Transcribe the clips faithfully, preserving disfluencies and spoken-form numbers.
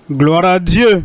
Gloire à Dieu.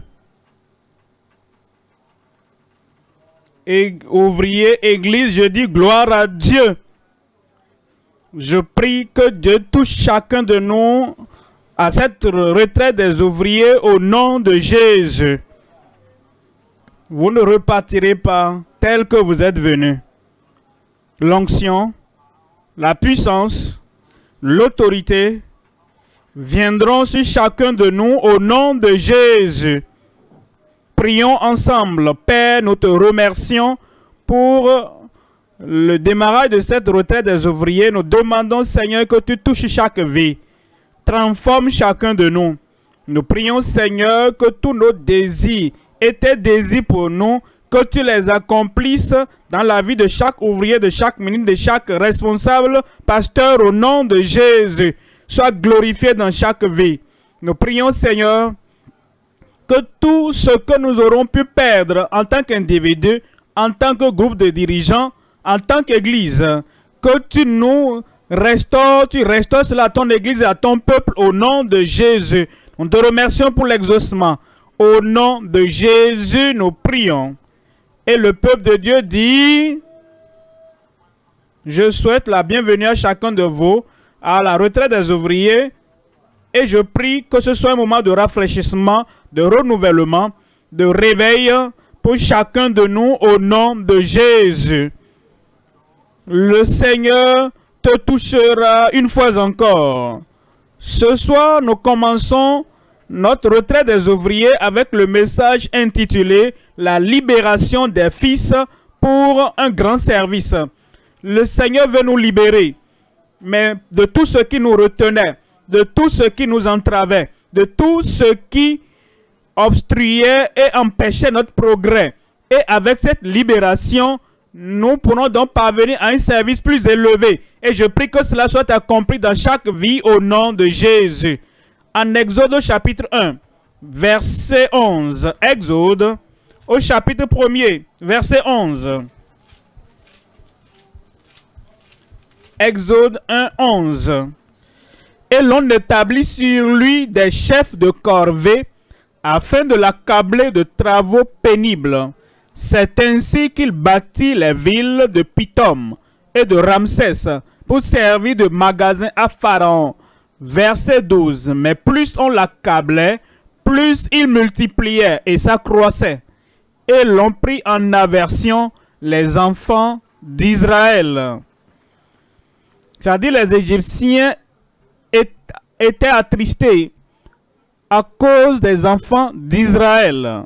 Et ouvrier, église, je dis gloire à Dieu. Je prie que Dieu touche chacun de nous à cette retraite des ouvriers au nom de Jésus. Vous ne repartirez pas tel que vous êtes venus. L'onction, la puissance, l'autorité viendront sur chacun de nous au nom de Jésus. Prions ensemble. Père, nous te remercions pour le démarrage de cette retraite des ouvriers. Nous demandons, Seigneur, que tu touches chaque vie. Transforme chacun de nous. Nous prions, Seigneur, que tous nos désirs et tes désirs pour nous, que tu les accomplisses dans la vie de chaque ouvrier, de chaque ministre, de chaque responsable, pasteur, au nom de Jésus. Sois glorifié dans chaque vie. Nous prions, Seigneur, que tout ce que nous aurons pu perdre en tant qu'individu, en tant que groupe de dirigeants, en tant qu'Église, que tu nous restaures, tu restaures cela à ton Église et à ton peuple au nom de Jésus. Nous te remercions pour l'exaucement. Au nom de Jésus, nous prions. Et le peuple de Dieu dit, je souhaite la bienvenue à chacun de vous à la retraite des ouvriers et je prie que ce soit un moment de rafraîchissement, de renouvellement, de réveil pour chacun de nous au nom de Jésus. Le Seigneur te touchera une fois encore. Ce soir, nous commençons notre retraite des ouvriers avec le message intitulé « La libération des fils pour un grand service ». Le Seigneur veut nous libérer, mais de tout ce qui nous retenait, de tout ce qui nous entravait, de tout ce qui obstruait et empêchait notre progrès. Et avec cette libération, nous pourrons donc parvenir à un service plus élevé. Et je prie que cela soit accompli dans chaque vie au nom de Jésus. En Exode chapitre un, verset onze. Exode au chapitre premier, verset onze. Exode un, onze. Et l'on établit sur lui des chefs de corvée afin de l'accabler de travaux pénibles. C'est ainsi qu'il bâtit les villes de Pithom et de Ramsès pour servir de magasin à Pharaon. Verset douze. Mais plus on l'accablait, plus il multipliait et s'accroissait. Et l'on prit en aversion les enfants d'Israël. C'est-à-dire les Égyptiens étaient attristés à cause des enfants d'Israël.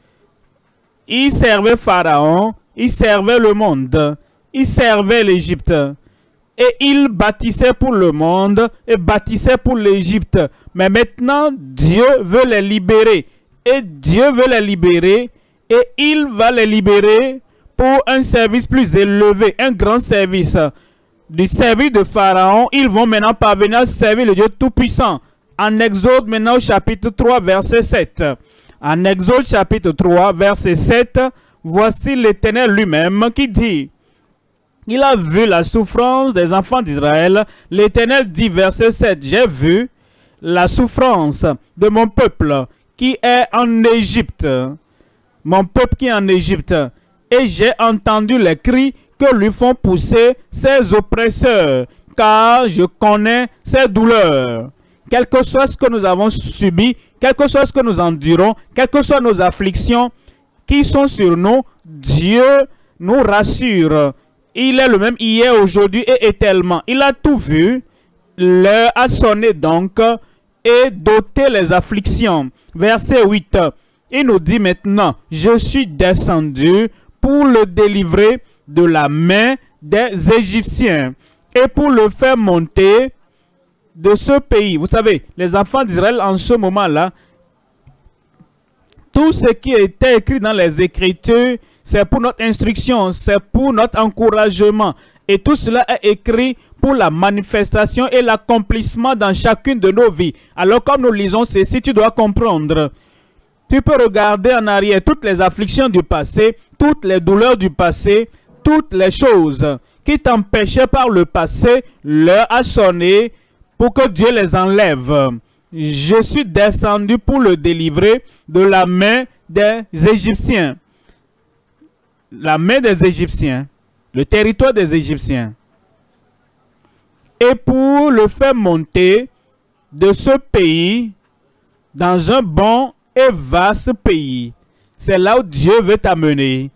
Ils servaient Pharaon, ils servaient le monde, ils servaient l'Égypte. Et ils bâtissaient pour le monde et bâtissaient pour l'Égypte. Mais maintenant, Dieu veut les libérer. Et Dieu veut les libérer et il va les libérer pour un service plus élevé, un grand service. Du service de Pharaon, ils vont maintenant parvenir à servir le Dieu Tout-Puissant. En Exode, maintenant, chapitre trois, verset sept. En Exode, chapitre trois, verset sept, voici l'Éternel lui-même qui dit, il a vu la souffrance des enfants d'Israël. L'Éternel dit, verset sept, j'ai vu la souffrance de mon peuple qui est en Égypte. Mon peuple qui est en Égypte. Et j'ai entendu les cris que lui font pousser ses oppresseurs, car je connais ses douleurs. Quel que soit ce que nous avons subi, quel que soit ce que nous endurons, quelles que soient nos afflictions qui sont sur nous, Dieu nous rassure. Il est le même hier, aujourd'hui et éternellement. Il a tout vu. L'heure a sonné donc et doté les afflictions. Verset huit. Il nous dit maintenant, je suis descendu pour le délivrer de la main des Égyptiens et pour le faire monter de ce pays. Vous savez, les enfants d'Israël en ce moment-là, tout ce qui était écrit dans les Écritures, c'est pour notre instruction, c'est pour notre encouragement. Et tout cela est écrit pour la manifestation et l'accomplissement dans chacune de nos vies. Alors comme nous lisons ceci, tu dois comprendre. Tu peux regarder en arrière toutes les afflictions du passé, toutes les douleurs du passé, toutes les choses qui t'empêchaient par le passé, l'heure a sonné pour que Dieu les enlève. je suis descendu pour le délivrer de la main des Égyptiens. La main des Égyptiens, le territoire des Égyptiens. Et pour le faire monter de ce pays dans un bon et vaste pays. C'est là où Dieu veut t'amener.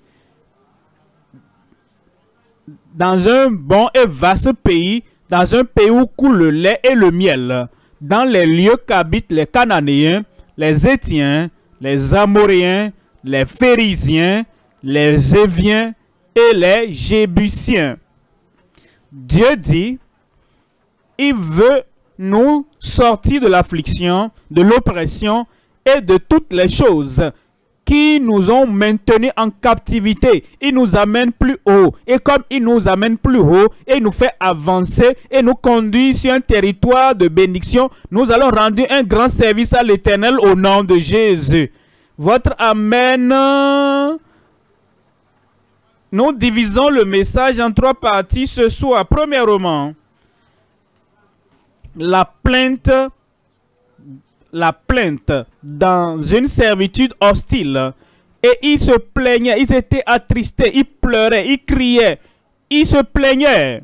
Dans un bon et vaste pays, dans un pays où coule le lait et le miel, dans les lieux qu'habitent les Cananéens, les Hétiens, les Amoréens, les Phérésiens, les Éviens et les Jébusiens. Dieu dit, il veut nous sortir de l'affliction, de l'oppression et de toutes les choses qui nous ont maintenus en captivité. Il nous amène plus haut. Et comme il nous amène plus haut, et il nous fait avancer et nous conduit sur un territoire de bénédiction, nous allons rendre un grand service à l'Éternel au nom de Jésus. Votre Amen. Nous divisons le message en trois parties ce soir. Premièrement, la plainte, la plainte dans une servitude hostile. Et ils se plaignaient, ils étaient attristés, ils pleuraient, ils criaient, ils se plaignaient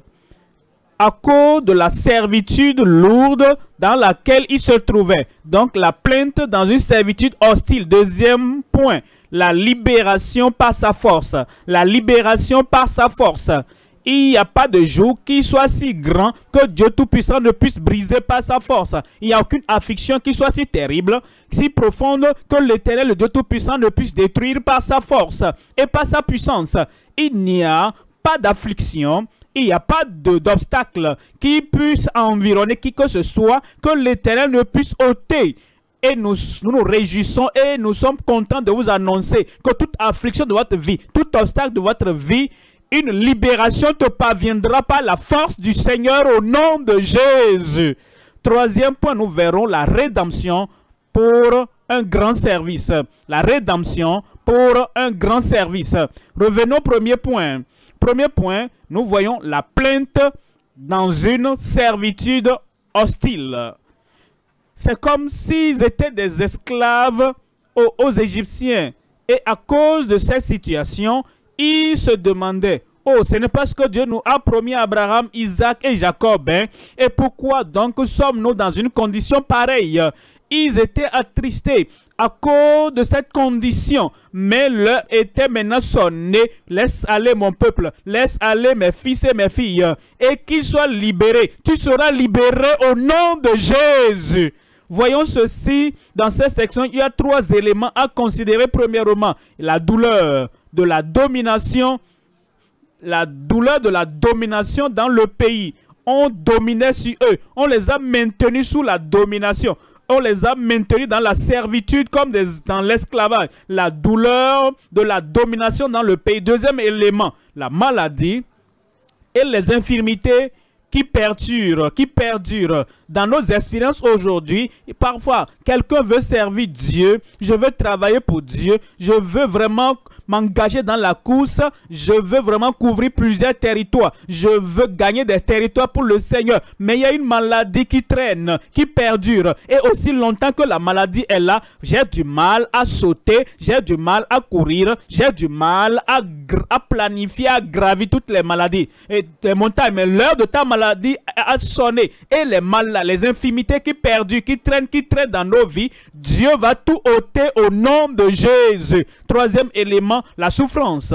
à cause de la servitude lourde dans laquelle ils se trouvaient. Donc la plainte dans une servitude hostile. Deuxième point, la libération par sa force. La libération par sa force. Il n'y a pas de jour qui soit si grand que Dieu Tout-Puissant ne puisse briser par sa force. Il n'y a aucune affliction qui soit si terrible, si profonde que l'Éternel, le Dieu Tout-Puissant, ne puisse détruire par sa force et par sa puissance. Il n'y a pas d'affliction, il n'y a pas d'obstacle qui puisse environner qui que ce soit que l'Éternel ne puisse ôter. Et nous, nous nous réjouissons et nous sommes contents de vous annoncer que toute affliction de votre vie, tout obstacle de votre vie, une libération te parviendra par la force du Seigneur au nom de Jésus. Troisième point, nous verrons la rédemption pour un grand service. La rédemption pour un grand service. Revenons au premier point. Premier point, nous voyons la plainte dans une servitude hostile. C'est comme s'ils étaient des esclaves aux, aux Égyptiens. Et à cause de cette situation, ils se demandaient, oh, ce n'est pas ce que Dieu nous a promis à Abraham, Isaac et Jacob. Hein? Et pourquoi donc sommes-nous dans une condition pareille? Ils étaient attristés à cause de cette condition. Mais l'heure était maintenant sonnée. Laisse aller mon peuple. Laisse aller mes fils et mes filles. Et qu'ils soient libérés. Tu seras libéré au nom de Jésus. Voyons ceci. Dans cette section, il y a trois éléments à considérer. Premièrement, la douleur de la domination. La douleur de la domination dans le pays. On dominait sur eux. On les a maintenus sous la domination. On les a maintenus dans la servitude comme des, dans l'esclavage. La douleur de la domination dans le pays. Deuxième élément, la maladie et les infirmités qui perdurent, qui perdurent dans nos expériences aujourd'hui. Parfois, quelqu'un veut servir Dieu. Je veux travailler pour Dieu. Je veux vraiment m'engager dans la course. Je veux vraiment couvrir plusieurs territoires. Je veux gagner des territoires pour le Seigneur. Mais il y a une maladie qui traîne, qui perdure. Et aussi longtemps que la maladie est là, j'ai du mal à sauter, j'ai du mal à courir, j'ai du mal à, à planifier, à gravir toutes les maladies et les montagnes. Mais l'heure de ta maladie a sonné. Et les mal, les infirmités qui perdurent, qui traînent, qui traînent dans nos vies, Dieu va tout ôter au nom de Jésus. Troisième élément, la souffrance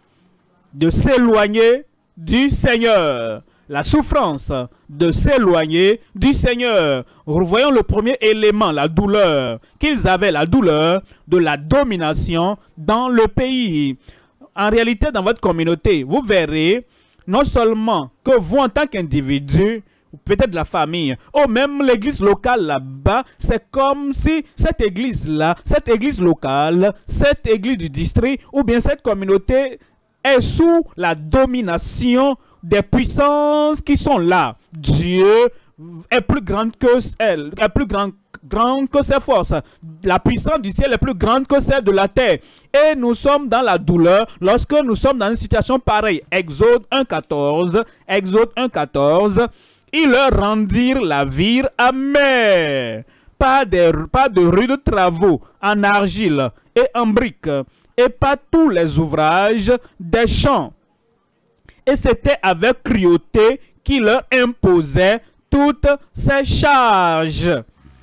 de s'éloigner du Seigneur. La souffrance de s'éloigner du Seigneur. Voyons le premier élément, la douleur. Qu'ils avaient la douleur de la domination dans le pays. En réalité, dans votre communauté, vous verrez non seulement que vous, en tant qu'individu, peut-être la famille, ou même l'église locale là-bas, c'est comme si cette église-là, cette église locale, cette église du district, ou bien cette communauté est sous la domination des puissances qui sont là. Dieu est plus grande que elle, est plus grand, grande que ses forces. La puissance du ciel est plus grande que celle de la terre. Et nous sommes dans la douleur lorsque nous sommes dans une situation pareille. Exode un quatorze, Exode un quatorze. Ils leur rendirent la vie amère pas, des, pas de rudes travaux en argile et en briques, et pas tous les ouvrages des champs. Et c'était avec cruauté qu'il leur imposait toutes ces charges.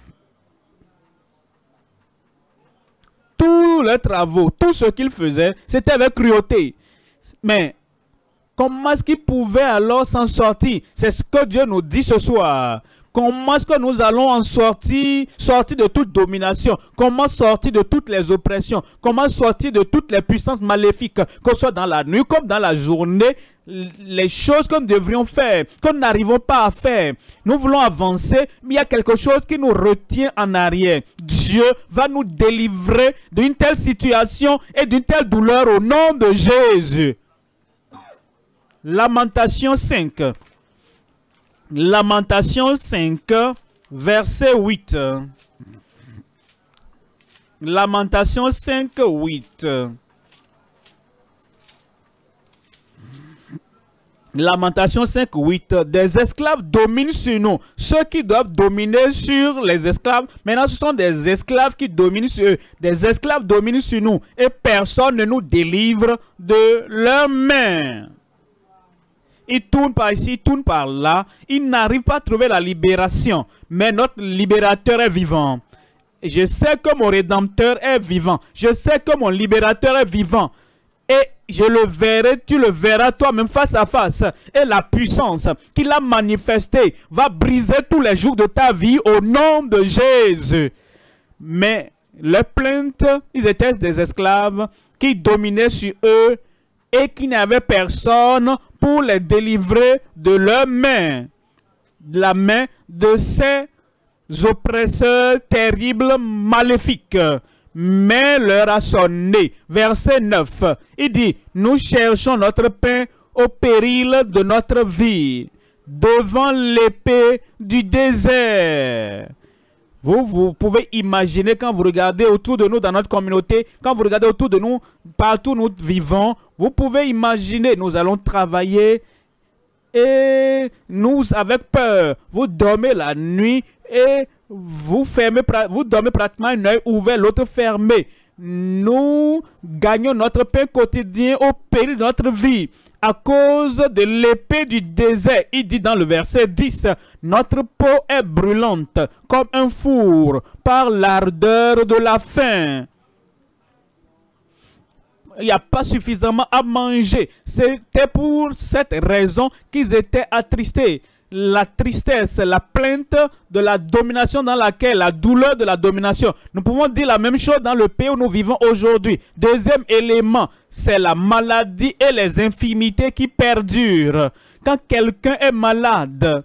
Tous les travaux, tout ce qu'ils faisaient, c'était avec cruauté. Mais comment est-ce qu'ils pouvaient alors s'en sortir? C'est ce que Dieu nous dit ce soir. Comment est-ce que nous allons en sortir, sortir de toute domination? Comment sortir de toutes les oppressions? Comment sortir de toutes les puissances maléfiques, que ce soit dans la nuit comme dans la journée? Les choses que nous devrions faire, que nous n'arrivons pas à faire. Nous voulons avancer, mais il y a quelque chose qui nous retient en arrière. Dieu va nous délivrer d'une telle situation et d'une telle douleur au nom de Jésus. Lamentation cinq. Lamentation cinq, verset huit. Lamentation cinq, huit. Lamentation cinq, huit. Des esclaves dominent sur nous. Ceux qui doivent dominer sur les esclaves, maintenant ce sont des esclaves qui dominent sur eux. Des esclaves dominent sur nous. Et personne ne nous délivre de leurs mains. Ils tournent par ici, ils tournent par là. Ils n'arrivent pas à trouver la libération. Mais notre libérateur est vivant. Je sais que mon rédempteur est vivant. Je sais que mon libérateur est vivant. Et je le verrai, tu le verras toi-même face à face. Et la puissance qu'il a manifestée va briser tous les jours de ta vie au nom de Jésus. Mais les plaintes, ils étaient des esclaves qui dominaient sur eux et qui n'avaient personne pour les délivrer de leurs mains, de la main de ces oppresseurs terribles, maléfiques. Mais l'heure a sonné. Verset neuf. Il dit, nous cherchons notre pain au péril de notre vie, devant l'épée du désert. Vous, vous pouvez imaginer quand vous regardez autour de nous dans notre communauté, quand vous regardez autour de nous, partout où nous vivons, vous pouvez imaginer, nous allons travailler et nous, avec peur, vous dormez la nuit et vous, fermez, vous dormez pratiquement un œil ouvert, l'autre fermé. Nous gagnons notre pain quotidien au péril de notre vie à cause de l'épée du désert. Il dit dans le verset dix, notre peau est brûlante comme un four par l'ardeur de la faim. Il n'y a pas suffisamment à manger. C'était pour cette raison qu'ils étaient attristés. La tristesse, la plainte de la domination dans laquelle, la douleur de la domination. Nous pouvons dire la même chose dans le pays où nous vivons aujourd'hui. Deuxième élément, c'est la maladie et les infirmités qui perdurent. Quand quelqu'un est malade,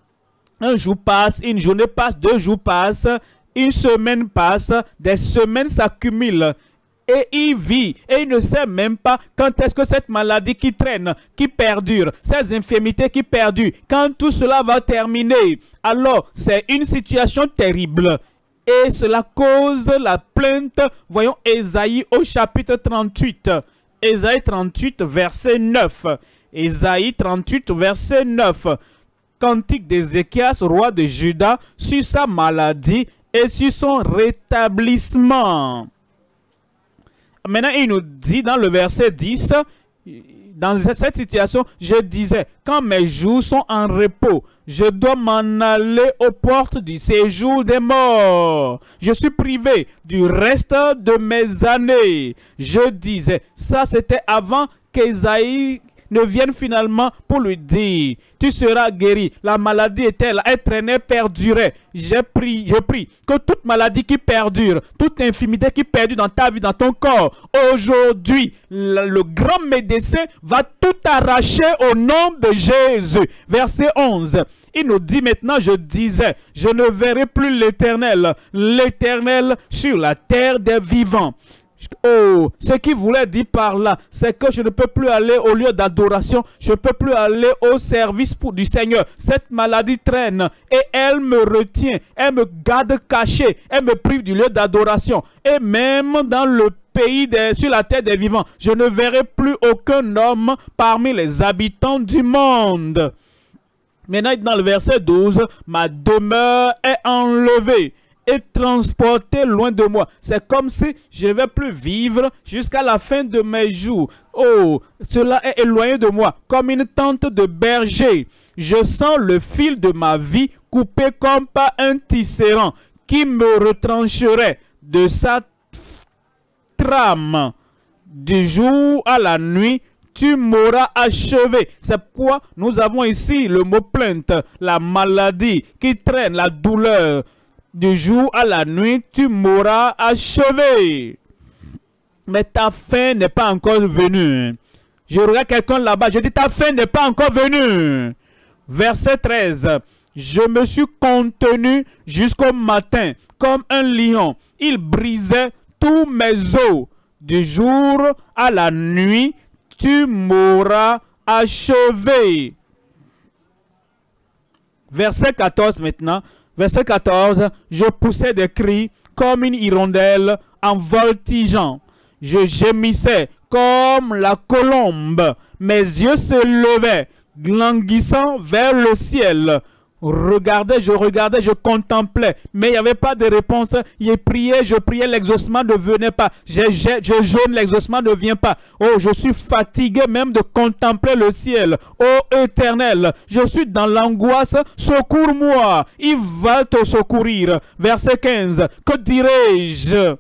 un jour passe, une journée passe, deux jours passent, une semaine passe, des semaines s'accumulent. Et il vit, et il ne sait même pas quand est-ce que cette maladie qui traîne, qui perdure, ces infirmités qui perdurent, quand tout cela va terminer. Alors, c'est une situation terrible. Et cela cause la plainte. Voyons Ésaïe au chapitre trente-huit. Ésaïe trente-huit, verset neuf. Ésaïe trente-huit, verset neuf. Cantique d'Ézéchias, roi de Juda, sur sa maladie et sur son rétablissement. Maintenant, il nous dit dans le verset dix, dans cette situation, je disais, quand mes jours sont en repos, je dois m'en aller aux portes du séjour des morts. Je suis privé du reste de mes années. Je disais, ça c'était avant qu'Ésaïe ne vienne finalement pour lui dire, tu seras guéri. La maladie était là, elle traînait, perdurait. J'ai pris, je prie que toute maladie qui perdure, toute infirmité qui perdure dans ta vie, dans ton corps, aujourd'hui, le, le grand médecin va tout arracher au nom de Jésus. Verset onze. Il nous dit maintenant, je disais, je ne verrai plus l'Éternel, l'Éternel sur la terre des vivants. Oh, ce qu'il voulait dire par là, c'est que je ne peux plus aller au lieu d'adoration, je ne peux plus aller au service pour, du Seigneur. Cette maladie traîne et elle me retient, elle me garde caché, elle me prive du lieu d'adoration. Et même dans le pays, des, sur la terre des vivants, je ne verrai plus aucun homme parmi les habitants du monde. Maintenant, dans le verset douze, ma demeure est enlevée. est transporté loin de moi. C'est comme si je ne vais plus vivre jusqu'à la fin de mes jours. Oh, cela est éloigné de moi, comme une tente de berger. Je sens le fil de ma vie coupé comme par un tisserand qui me retrancherait de sa trame. Du jour à la nuit, tu m'auras achevé. C'est pourquoi nous avons ici le mot plainte, la maladie qui traîne, la douleur. Du jour à la nuit, tu m'auras achevé. Mais ta fin n'est pas encore venue. Je regarde quelqu'un là-bas, je dis ta fin n'est pas encore venue. Verset treize. Je me suis contenu jusqu'au matin comme un lion. Il brisait tous mes os. Du jour à la nuit, tu m'auras achevé. Verset quatorze maintenant. Verset quatorze. Je poussais des cris comme une hirondelle en voltigeant. Je gémissais comme la colombe. Mes yeux se levaient, languissant vers le ciel. Regardais, je regardais, je contemplais, mais il n'y avait pas de réponse. Je priais, je priais, l'exaucement ne venait pas. Je, je, je jeûne, l'exaucement ne vient pas. Oh, je suis fatigué même de contempler le ciel. Oh, Éternel, je suis dans l'angoisse. Secours-moi. Il va te secourir. Verset quinze. Que dirai-je?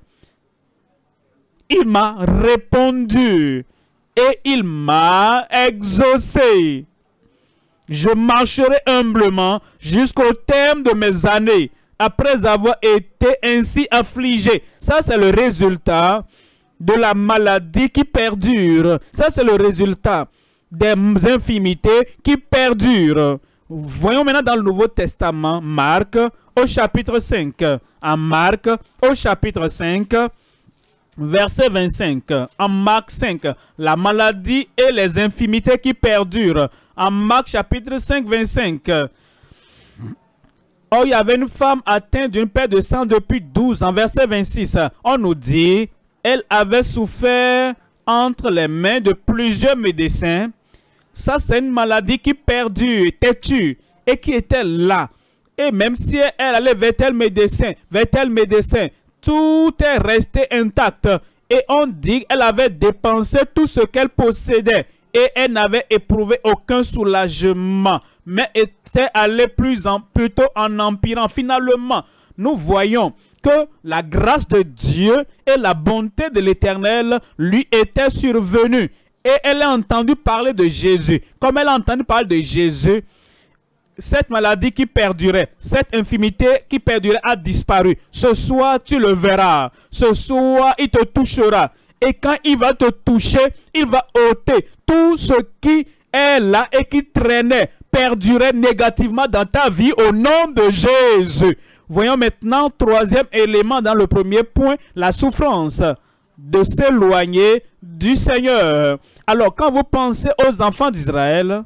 Il m'a répondu et il m'a exaucé. Je marcherai humblement jusqu'au terme de mes années, après avoir été ainsi affligé. Ça, c'est le résultat de la maladie qui perdure. Ça, c'est le résultat des infimités qui perdurent. Voyons maintenant dans le Nouveau Testament, Marc, au chapitre cinq. En Marc, au chapitre cinq, verset vingt-cinq. En Marc cinq, la maladie et les infimités qui perdurent. En Marc chapitre cinq, vingt-cinq. Oh, il y avait une femme atteinte d'une perte de sang depuis douze ans. Verset vingt-six. On nous dit, elle avait souffert entre les mains de plusieurs médecins. Ça, c'est une maladie qui perdure, têtue, et qui était là. Et même si elle allait vers tel médecin, vers tel médecin, tout est resté intact. Et on dit qu'elle avait dépensé tout ce qu'elle possédait. Et elle n'avait éprouvé aucun soulagement, mais était allée plus en, plutôt en empirant. Finalement, nous voyons que la grâce de Dieu et la bonté de l'Éternel lui étaient survenues. Et elle a entendu parler de Jésus. Comme elle a entendu parler de Jésus, cette maladie qui perdurait, cette infimité qui perdurait a disparu. Ce soir, tu le verras. Ce soir, il te touchera. Et quand il va te toucher, il va ôter tout ce qui est là et qui traînait, perdurait négativement dans ta vie au nom de Jésus. Voyons maintenant, troisième élément dans le premier point, la souffrance de s'éloigner du Seigneur. Alors, quand vous pensez aux enfants d'Israël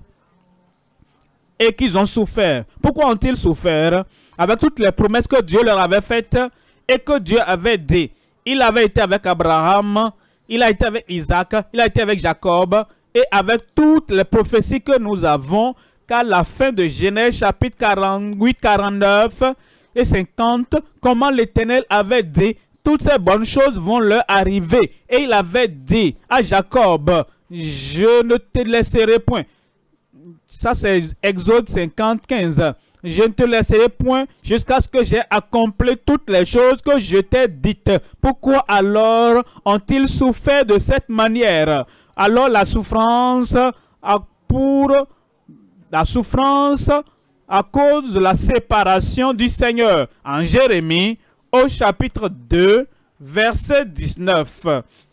et qu'ils ont souffert, pourquoi ont-ils souffert? Avec toutes les promesses que Dieu leur avait faites et que Dieu avait dit. Il avait été avec Abraham, il a été avec Isaac, il a été avec Jacob et avec toutes les prophéties que nous avons qu'à la fin de Genèse chapitre quarante-huit, quarante-neuf et cinquante, comment l'Éternel avait dit, toutes ces bonnes choses vont leur arriver. Et il avait dit à Jacob, je ne te laisserai point. Ça c'est Exode cinquante, quinze. Je ne te laisserai point jusqu'à ce que j'ai accompli toutes les choses que je t'ai dites. Pourquoi alors ont-ils souffert de cette manière? Alors la souffrance a pour la souffrance à cause de la séparation du Seigneur. En Jérémie, au chapitre deux, verset dix-neuf.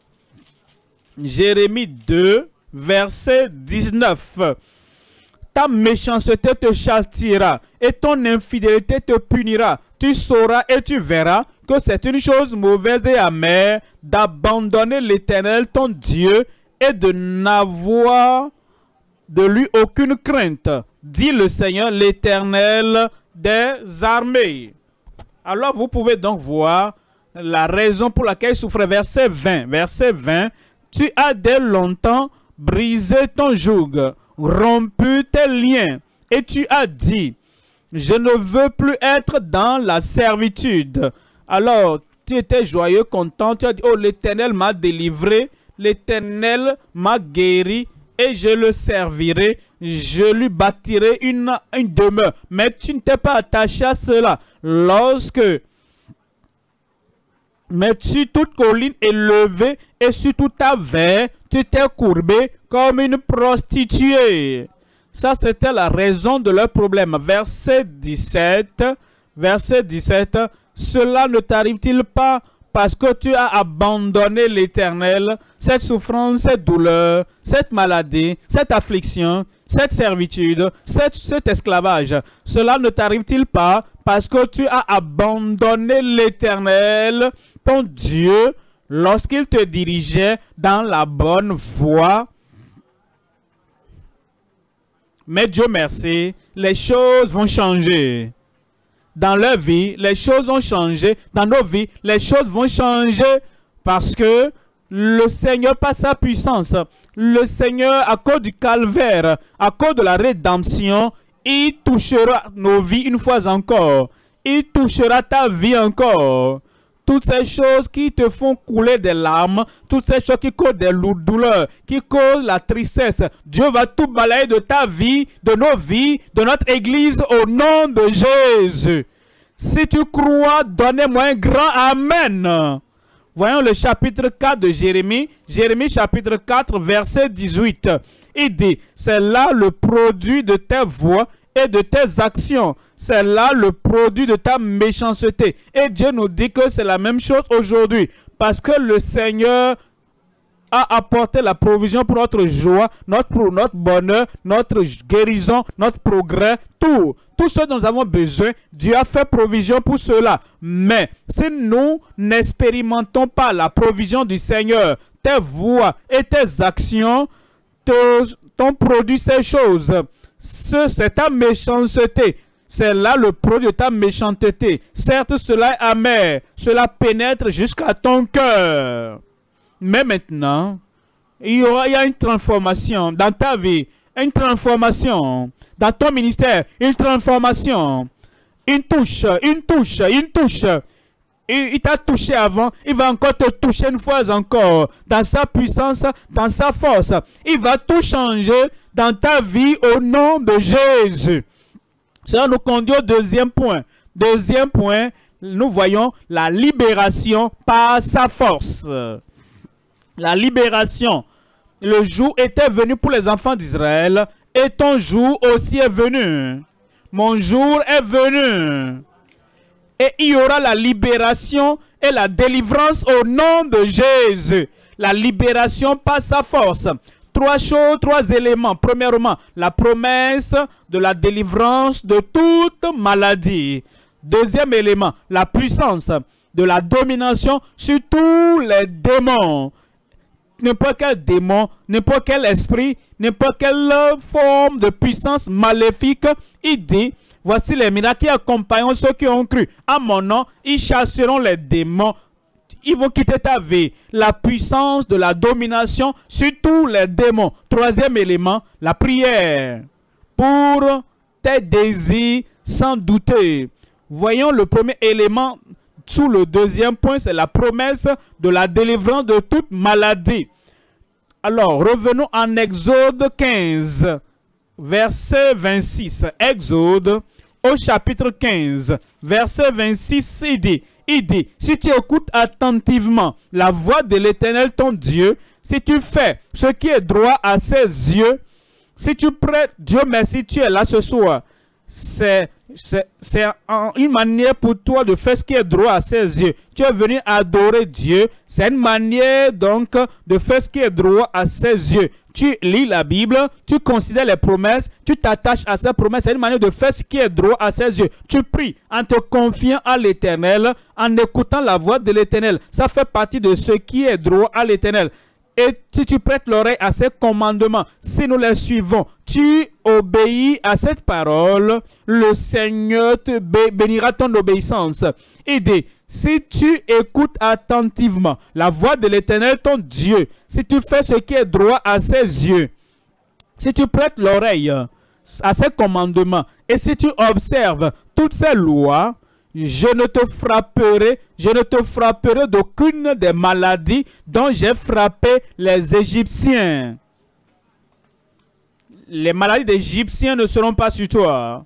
Jérémie deux, verset dix-neuf. Ta méchanceté te châtiera et ton infidélité te punira. Tu sauras et tu verras que c'est une chose mauvaise et amère d'abandonner l'Éternel ton Dieu et de n'avoir de lui aucune crainte, dit le Seigneur l'Éternel des armées. Alors vous pouvez donc voir la raison pour laquelle il souffrait. Verset vingt. Verset vingt. Tu as dès longtemps brisé ton joug, rompu tes liens, et tu as dit, Je ne veux plus être dans la servitude. Alors, tu étais joyeux, content. Tu as dit, oh, l'Éternel m'a délivré. L'Éternel m'a guéri. Et je le servirai. Je lui bâtirai une, une demeure. Mais tu ne t'es pas attaché à cela. Lorsque... Mais sur toute colline élevée et sur tout ta veille, tu t'es courbé comme une prostituée. Ça, c'était la raison de leur problème. Verset dix-sept. Verset dix-sept. Cela ne t'arrive-t-il pas parce que tu as abandonné l'Éternel, cette souffrance, cette douleur, cette maladie, cette affliction, cette servitude, cette, cet esclavage? Cela ne t'arrive-t-il pas parce que tu as abandonné l'Éternel, ton Dieu, lorsqu'il te dirigeait dans la bonne voie? Mais Dieu merci, les choses vont changer. Dans leur vie, les choses ont changé. Dans nos vies, les choses vont changer parce que le Seigneur, par sa puissance, le Seigneur, à cause du calvaire, à cause de la rédemption, il touchera nos vies une fois encore. Il touchera ta vie encore. Toutes ces choses qui te font couler des larmes, toutes ces choses qui causent des douleurs, qui causent la tristesse, Dieu va tout balayer de ta vie, de nos vies, de notre église au nom de Jésus. Si tu crois, donnez-moi un grand Amen. Voyons le chapitre quatre de Jérémie. Jérémie chapitre quatre, verset dix-huit. Il dit, c'est là le produit de tes voix et de tes actions. C'est là le produit de ta méchanceté. Et Dieu nous dit que c'est la même chose aujourd'hui. Parce que le Seigneur a apporté la provision pour notre joie, notre, pour notre bonheur, notre guérison, notre progrès, tout. Tout ce dont nous avons besoin, Dieu a fait provision pour cela. Mais si nous n'expérimentons pas la provision du Seigneur, tes voix et tes actions t'ont produit ces choses. C'est ta méchanceté. C'est là le produit de ta méchanceté. Certes, cela est amer. Cela pénètre jusqu'à ton cœur. Mais maintenant, il y aura il y a une transformation dans ta vie. Une transformation dans ton ministère. Une transformation. Une touche, une touche, une touche. Il, il t'a touché avant. Il va encore te toucher une fois encore. Dans sa puissance, dans sa force. Il va tout changer dans ta vie au nom de Jésus. Ça nous conduit au deuxième point. Deuxième point, nous voyons la libération par sa force. La libération. Le jour était venu pour les enfants d'Israël et ton jour aussi est venu. Mon jour est venu. Et il y aura la libération et la délivrance au nom de Jésus. La libération par sa force. Trois choses, trois éléments. Premièrement, la promesse de la délivrance de toute maladie. Deuxième élément, la puissance de la domination sur tous les démons. N'importe quel démon, n'importe quel esprit, n'importe quelle forme de puissance maléfique, il dit, voici les miracles qui accompagneront ceux qui ont cru. À mon nom, ils chasseront les démons. Ils vont quitter ta vie. La puissance de la domination sur tous les démons. Troisième élément, la prière. Pour tes désirs sans douter. Voyons le premier élément sous le deuxième point, c'est la promesse de la délivrance de toute maladie. Alors, revenons en Exode quinze, verset vingt-six. Exode au chapitre quinze, verset vingt-six, il dit, il dit, si tu écoutes attentivement la voix de l'Éternel ton Dieu, si tu fais ce qui est droit à ses yeux, si tu prêtes, Dieu merci, tu es là ce soir, c'est une manière pour toi de faire ce qui est droit à ses yeux. Tu es venu adorer Dieu. C'est une manière donc de faire ce qui est droit à ses yeux. Tu lis la Bible, tu considères les promesses, tu t'attaches à ces promesses. C'est une manière de faire ce qui est droit à ses yeux. Tu pries en te confiant à l'Éternel, en écoutant la voix de l'Éternel. Ça fait partie de ce qui est droit à l'Éternel. Et si tu prêtes l'oreille à ses commandements, si nous les suivons, tu obéis à cette parole, le Seigneur te bénira ton obéissance. Il dit, si tu écoutes attentivement la voix de l'Éternel ton Dieu, si tu fais ce qui est droit à ses yeux, si tu prêtes l'oreille, à ses commandements, et si tu observes toutes ces lois, je ne te frapperai, je ne te frapperai d'aucune des maladies dont j'ai frappé les Égyptiens. Les maladies des Égyptiens ne seront pas sur toi.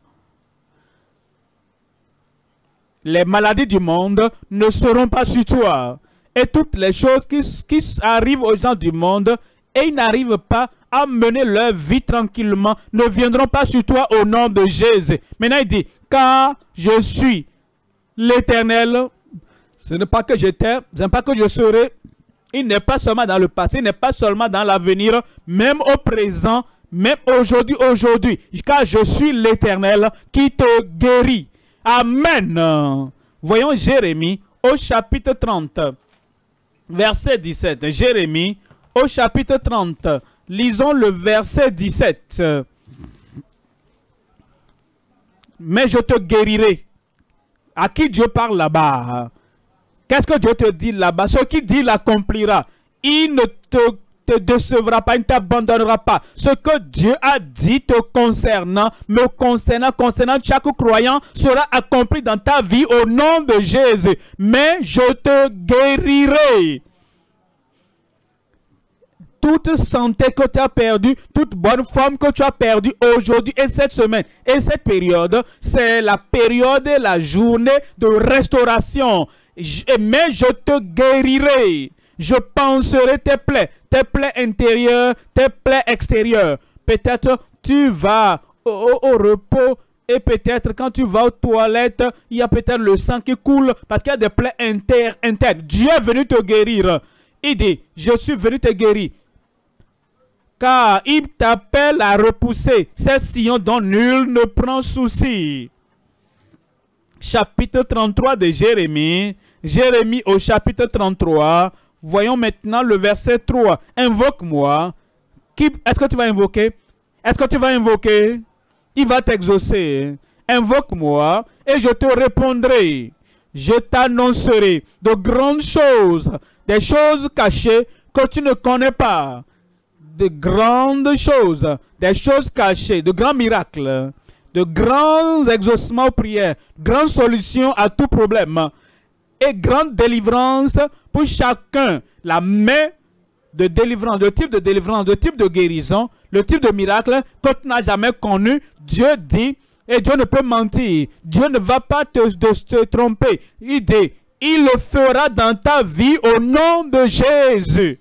Les maladies du monde ne seront pas sur toi. Et toutes les choses qui, qui arrivent aux gens du monde et ils n'arrivent pas à mener leur vie tranquillement ne viendront pas sur toi au nom de Jésus. Maintenant il dit, car je suis l'Éternel, ce n'est pas que j'étais, ce n'est pas que je serai. Il n'est pas seulement dans le passé, il n'est pas seulement dans l'avenir, même au présent, même aujourd'hui, aujourd'hui, car je suis l'Éternel qui te guérit. Amen. Voyons Jérémie au chapitre trente, verset dix-sept. Jérémie au chapitre trente, lisons le verset dix-sept. Mais je te guérirai. À qui Dieu parle là-bas? Qu'est-ce que Dieu te dit là-bas? Ce qu'il dit, il l'accomplira. Il ne te, te décevra pas, il ne t'abandonnera pas. Ce que Dieu a dit te concernant, me concernant, concernant chaque croyant, sera accompli dans ta vie au nom de Jésus. Mais je te guérirai. Toute santé que tu as perdue, toute bonne forme que tu as perdue aujourd'hui et cette semaine et cette période, c'est la période, la journée de restauration. Mais je te guérirai. Je panserai tes plaies, tes plaies intérieures, tes plaies extérieures. Peut-être tu vas au, au, au repos et peut-être quand tu vas aux toilettes, il y a peut-être le sang qui coule parce qu'il y a des plaies internes. internes. Dieu est venu te guérir. Il dit, je suis venu te guérir. Car il t'appelle à repousser ces sillons dont nul ne prend souci. Chapitre trente-trois de Jérémie. Jérémie au chapitre trente-trois. Voyons maintenant le verset trois. Invoque-moi. Est-ce que tu vas invoquer? Est-ce que tu vas invoquer? Il va t'exaucer. Invoque-moi et je te répondrai. Je t'annoncerai de grandes choses, des choses cachées que tu ne connais pas. De grandes choses, des choses cachées, de grands miracles, de grands exaucements aux prières, grandes solutions à tout problème et grande délivrance pour chacun. La main de délivrance, le type de délivrance, le type de guérison, le type de miracle que tu n'as jamais connu. Dieu dit, et Dieu ne peut mentir, Dieu ne va pas te, te, te tromper. Il dit, il le fera dans ta vie au nom de Jésus.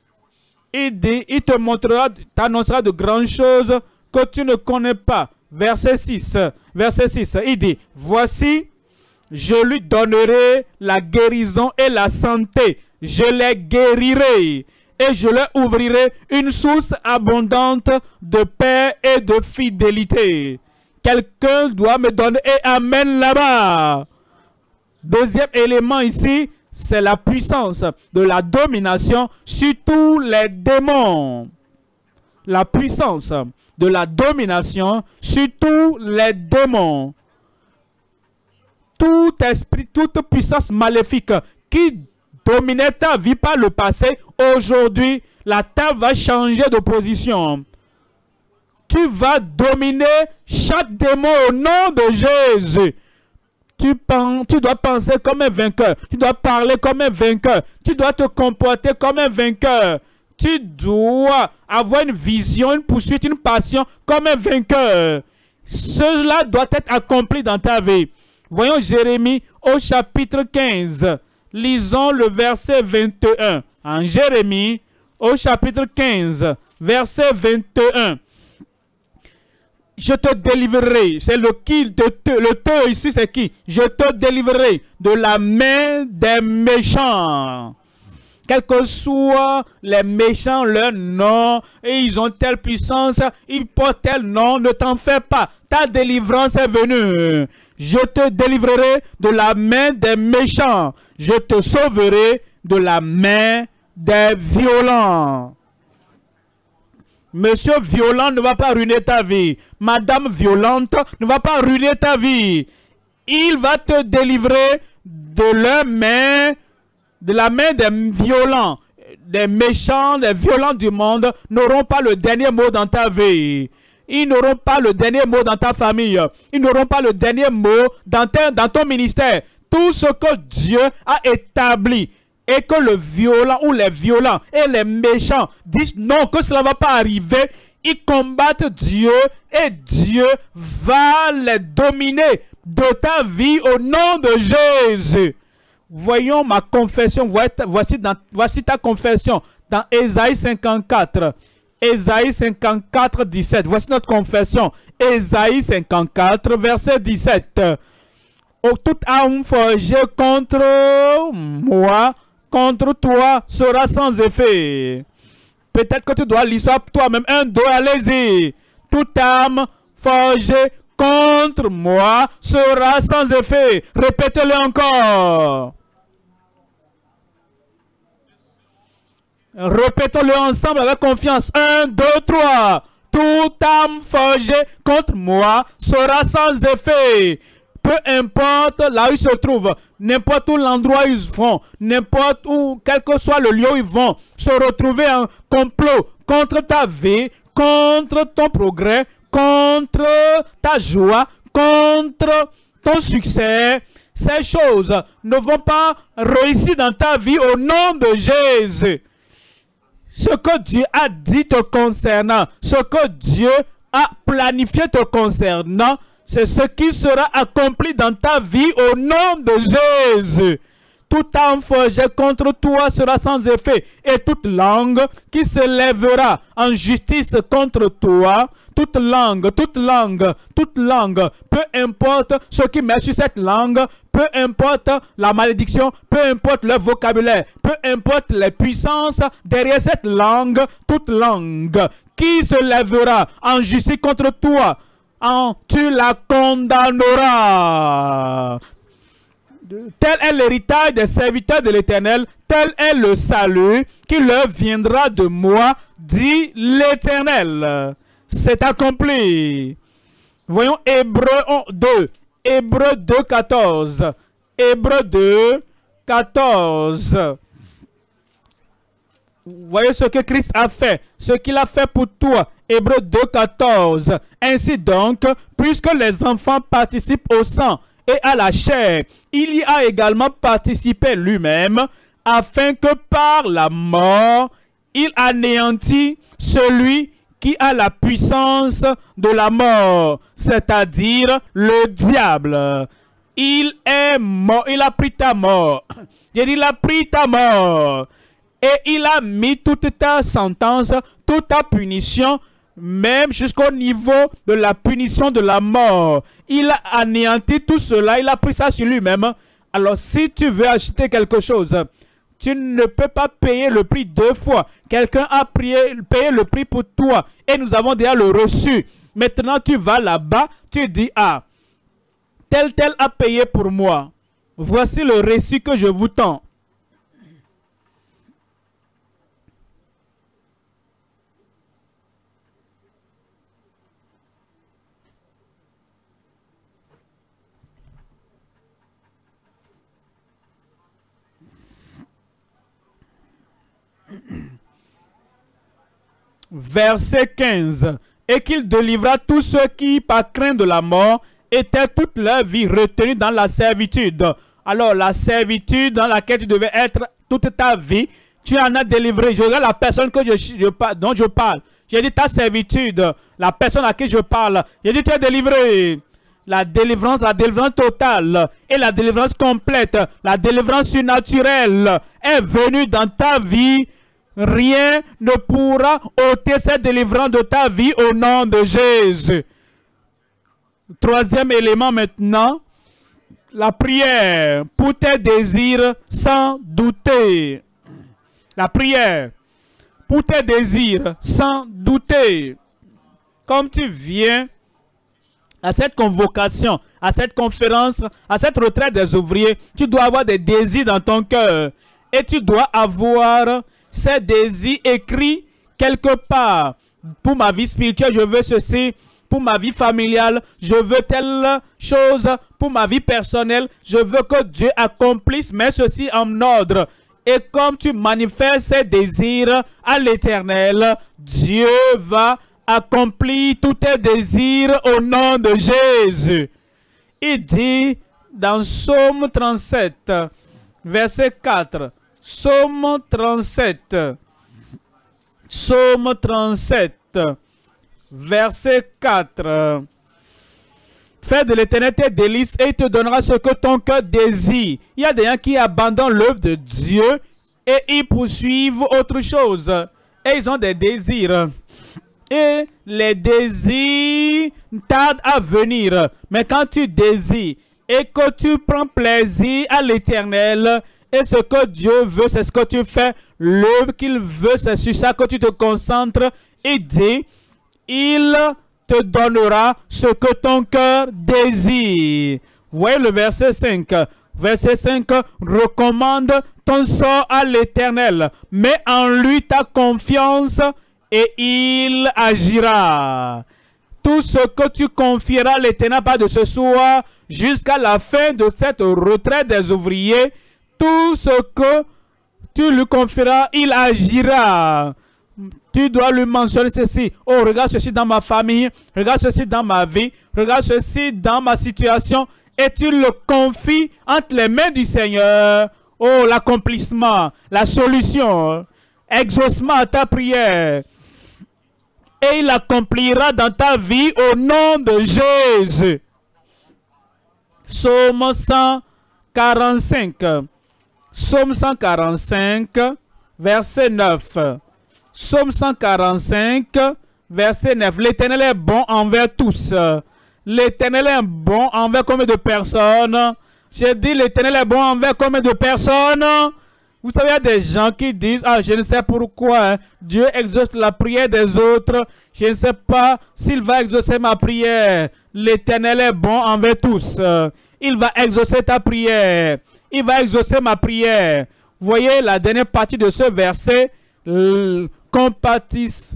Il dit, il te montrera, t'annoncera de grandes choses que tu ne connais pas. Verset six. Verset six. Il dit, voici, je lui donnerai la guérison et la santé. Je les guérirai et je leur ouvrirai une source abondante de paix et de fidélité. Quelqu'un doit me donner et amène là-bas. Deuxième élément ici, c'est la puissance de la domination sur tous les démons. La puissance de la domination sur tous les démons. Tout esprit, toute puissance maléfique qui dominait ta vie par le passé, aujourd'hui, la table va changer de position. Tu vas dominer chaque démon au nom de Jésus. Tu, penses, tu dois penser comme un vainqueur. Tu dois parler comme un vainqueur. Tu dois te comporter comme un vainqueur. Tu dois avoir une vision, une poursuite, une passion comme un vainqueur. Cela doit être accompli dans ta vie. Voyons Jérémie au chapitre quinze. Lisons le verset vingt et un. En Jérémie au chapitre quinze, verset vingt et un. Je te délivrerai. C'est le qui, de te, le te ici, c'est qui? Je te délivrerai de la main des méchants. Quels que soient les méchants, leur nom, et ils ont telle puissance, ils portent tel nom, ne t'en fais pas. Ta délivrance est venue. Je te délivrerai de la main des méchants. Je te sauverai de la main des violents. Monsieur violent ne va pas ruiner ta vie. Madame violente ne va pas ruiner ta vie. Il va te délivrer de leur main, de la main des violents. Des méchants, des violents du monde n'auront pas le dernier mot dans ta vie. Ils n'auront pas le dernier mot dans ta famille. Ils n'auront pas le dernier mot dans, ta, dans ton ministère. Tout ce que Dieu a établi et que le violent ou les violents et les méchants disent non, que cela ne va pas arriver, ils combattent Dieu et Dieu va les dominer de ta vie au nom de Jésus. Voyons ma confession. Voici, dans, voici ta confession dans Ésaïe cinquante-quatre. Ésaïe cinquante-quatre, dix-sept. Voici notre confession. Ésaïe cinquante-quatre, verset dix-sept. Oh, toute arme forgée contre moi, contre toi, sera sans effet. Peut-être que tu dois l'histoire toi-même. Un, deux, allez-y. Toute arme forgée contre moi sera sans effet. Répétez-le encore. Répétons-le ensemble avec confiance. Un, deux, trois. Toute arme forgée contre moi sera sans effet. Peu importe là où ils se trouvent, n'importe où l'endroit où ils vont, n'importe où, quel que soit le lieu où ils vont, se retrouver en complot contre ta vie, contre ton progrès, contre ta joie, contre ton succès. Ces choses ne vont pas réussir dans ta vie au nom de Jésus. Ce que Dieu a dit te concernant, ce que Dieu a planifié te concernant, c'est ce qui sera accompli dans ta vie au nom de Jésus. Toute arme forgée contre toi sera sans effet, et toute langue qui se lèvera en justice contre toi, toute langue, toute langue, toute langue, peu importe ce qui met sur cette langue, peu importe la malédiction, peu importe le vocabulaire, peu importe les puissances derrière cette langue, toute langue qui se lèvera en justice contre toi, en, tu la condamneras. Tel est l'héritage des serviteurs de l'Éternel, tel est le salut qui leur viendra de moi, dit l'Éternel. C'est accompli. Voyons Hébreux deux. Hébreux deux, quatorze. Hébreux deux, quatorze. Voyez ce que Christ a fait, ce qu'il a fait pour toi. Hébreux deux, quatorze. Ainsi donc, puisque les enfants participent au sang et à la chair, il y a également participé lui-même, afin que par la mort, il anéantit celui qui a la puissance de la mort, c'est-à-dire le diable. Il est mort, il a pris ta mort. J'ai dit, il a pris ta mort. Et il a mis toute ta sentence, toute ta punition, même jusqu'au niveau de la punition de la mort. Il a anéanti tout cela, il a pris ça sur lui-même. Alors si tu veux acheter quelque chose, tu ne peux pas payer le prix deux fois. Quelqu'un a payé, payé le prix pour toi et nous avons déjà le reçu. Maintenant tu vas là-bas, tu dis, ah, tel tel a payé pour moi. Voici le récit que je vous tends. Verset quinze. Et qu'il délivra tous ceux qui, par crainte de la mort, étaient toute leur vie retenus dans la servitude. Alors, la servitude dans laquelle tu devais être toute ta vie, tu en as délivré. Je regarde la personne que je, je, dont je parle. J'ai dit ta servitude, la personne à qui je parle. J'ai dit tu es délivré. La délivrance, la délivrance totale et la délivrance complète, la délivrance surnaturelle est venue dans ta vie. Rien ne pourra ôter cette délivrance de ta vie au nom de Jésus. Troisième élément maintenant, la prière pour tes désirs sans douter. La prière pour tes désirs sans douter. Comme tu viens à cette convocation, à cette conférence, à cette retraite des ouvriers, tu dois avoir des désirs dans ton cœur. Et tu dois avoir ces désirs écrits quelque part. Pour ma vie spirituelle, je veux ceci. Pour ma vie familiale, je veux telle chose. Pour ma vie personnelle, je veux que Dieu accomplisse, mais ceci en ordre. Et comme tu manifestes ces désirs à l'Éternel, Dieu va accomplit tous tes désirs au nom de Jésus. Il dit dans Psaume trente-sept, verset quatre. Psaume trente-sept. Psaume trente-sept, verset quatre. Fais de l'Éternel tes délices et il te donnera ce que ton cœur désire. Il y a des gens qui abandonnent l'œuvre de Dieu et ils poursuivent autre chose. Et ils ont des désirs. Et les désirs tardent à venir. Mais quand tu désires et que tu prends plaisir à l'Éternel, et ce que Dieu veut, c'est ce que tu fais. L'œuvre qu'il veut, c'est sur ça que tu te concentres. Il dit, il te donnera ce que ton cœur désire. Voyez le verset cinq. Verset cinq, recommande ton sort à l'Éternel. Mets en lui ta confiance et il agira. Tout ce que tu confieras à l'Éternel pas de ce soir jusqu'à la fin de cette retraite des ouvriers, tout ce que tu lui confieras, il agira. Tu dois lui mentionner ceci. Oh, regarde ceci dans ma famille. Regarde ceci dans ma vie. Regarde ceci dans ma situation. Et tu le confies entre les mains du Seigneur. Oh, l'accomplissement, la solution, exaucement à ta prière. Et il accomplira dans ta vie au nom de Jésus. Psaume cent quarante-cinq. Psaume cent quarante-cinq, verset neuf. Psaume cent quarante-cinq, verset neuf. L'Éternel est bon envers tous. L'Éternel est bon envers combien de personnes? J'ai dit l'Éternel est bon envers combien de personnes? Vous savez, il y a des gens qui disent, ah, je ne sais pourquoi, hein, Dieu exauce la prière des autres. Je ne sais pas s'il va exaucer ma prière. L'Éternel est bon envers tous. Il va exaucer ta prière. Il va exaucer ma prière. Voyez la dernière partie de ce verset. Compatisse.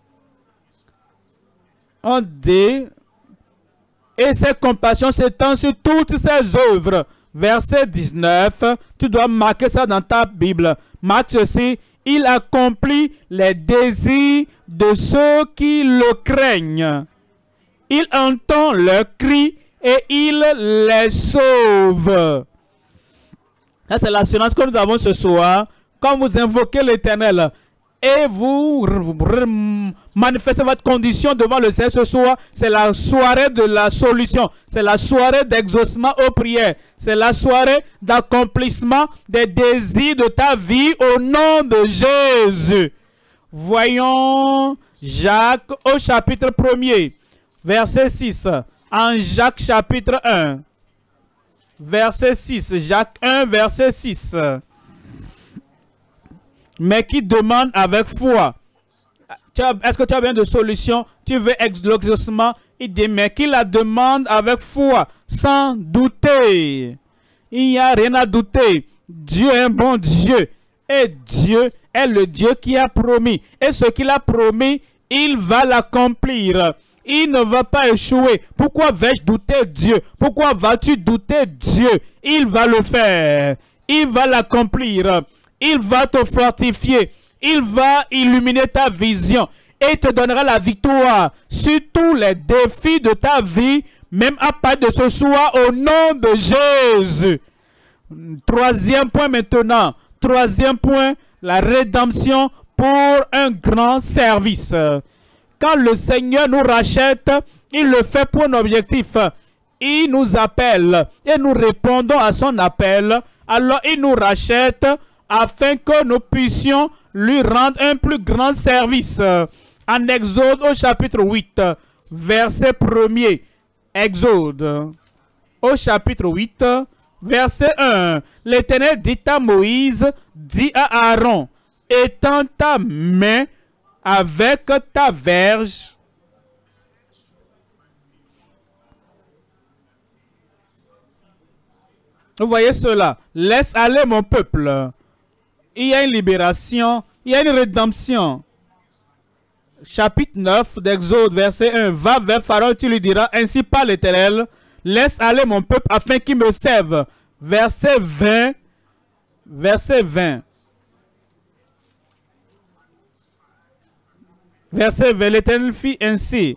On dit, et ses compassions s'étendent sur toutes ses œuvres. Verset dix-neuf, tu dois marquer ça dans ta Bible. Marque ceci, il accomplit les désirs de ceux qui le craignent. Il entend leurs cris et il les sauve. Ça, c'est l'assurance que nous avons ce soir. Quand vous invoquez l'Éternel et vous manifestez votre condition devant le Seigneur ce soir, c'est la soirée de la solution. C'est la soirée d'exaucement aux prières. C'est la soirée d'accomplissement des désirs de ta vie au nom de Jésus. Voyons Jacques au chapitre premier, verset six. En Jacques chapitre un, verset six. Jacques un, verset six. Mais qui demande avec foi. Est-ce que tu as besoin de solution? Tu veux l'exaucement? Il dit, mais qui la demande avec foi, sans douter. Il n'y a rien à douter. Dieu est un bon Dieu. Et Dieu est le Dieu qui a promis. Et ce qu'il a promis, il va l'accomplir. Il ne va pas échouer. Pourquoi vais-je douter Dieu? Pourquoi vas-tu douter Dieu? Il va le faire. Il va l'accomplir. Il va te fortifier. Il va illuminer ta vision. Et te donnera la victoire sur tous les défis de ta vie, même à partir de ce soir, au nom de Jésus. Troisième point maintenant. Troisième point, la rédemption pour un grand service. Quand le Seigneur nous rachète, il le fait pour un objectif. Il nous appelle et nous répondons à son appel. Alors il nous rachète afin que nous puissions lui rendre un plus grand service. En Exode au chapitre huit, verset premier. Exode au chapitre huit, verset un. L'Éternel dit à Moïse, dit à Aaron, étends ta main avec ta verge. Vous voyez cela. Laisse aller mon peuple. Il y a une libération, il y a une rédemption. Chapitre neuf d'Exode, verset un. Va vers Pharaon, tu lui diras, ainsi parle l'Éternel, laisse aller mon peuple afin qu'il me serve. Verset vingt. Verset vingt. Verset vingt, l'Éternel fit ainsi.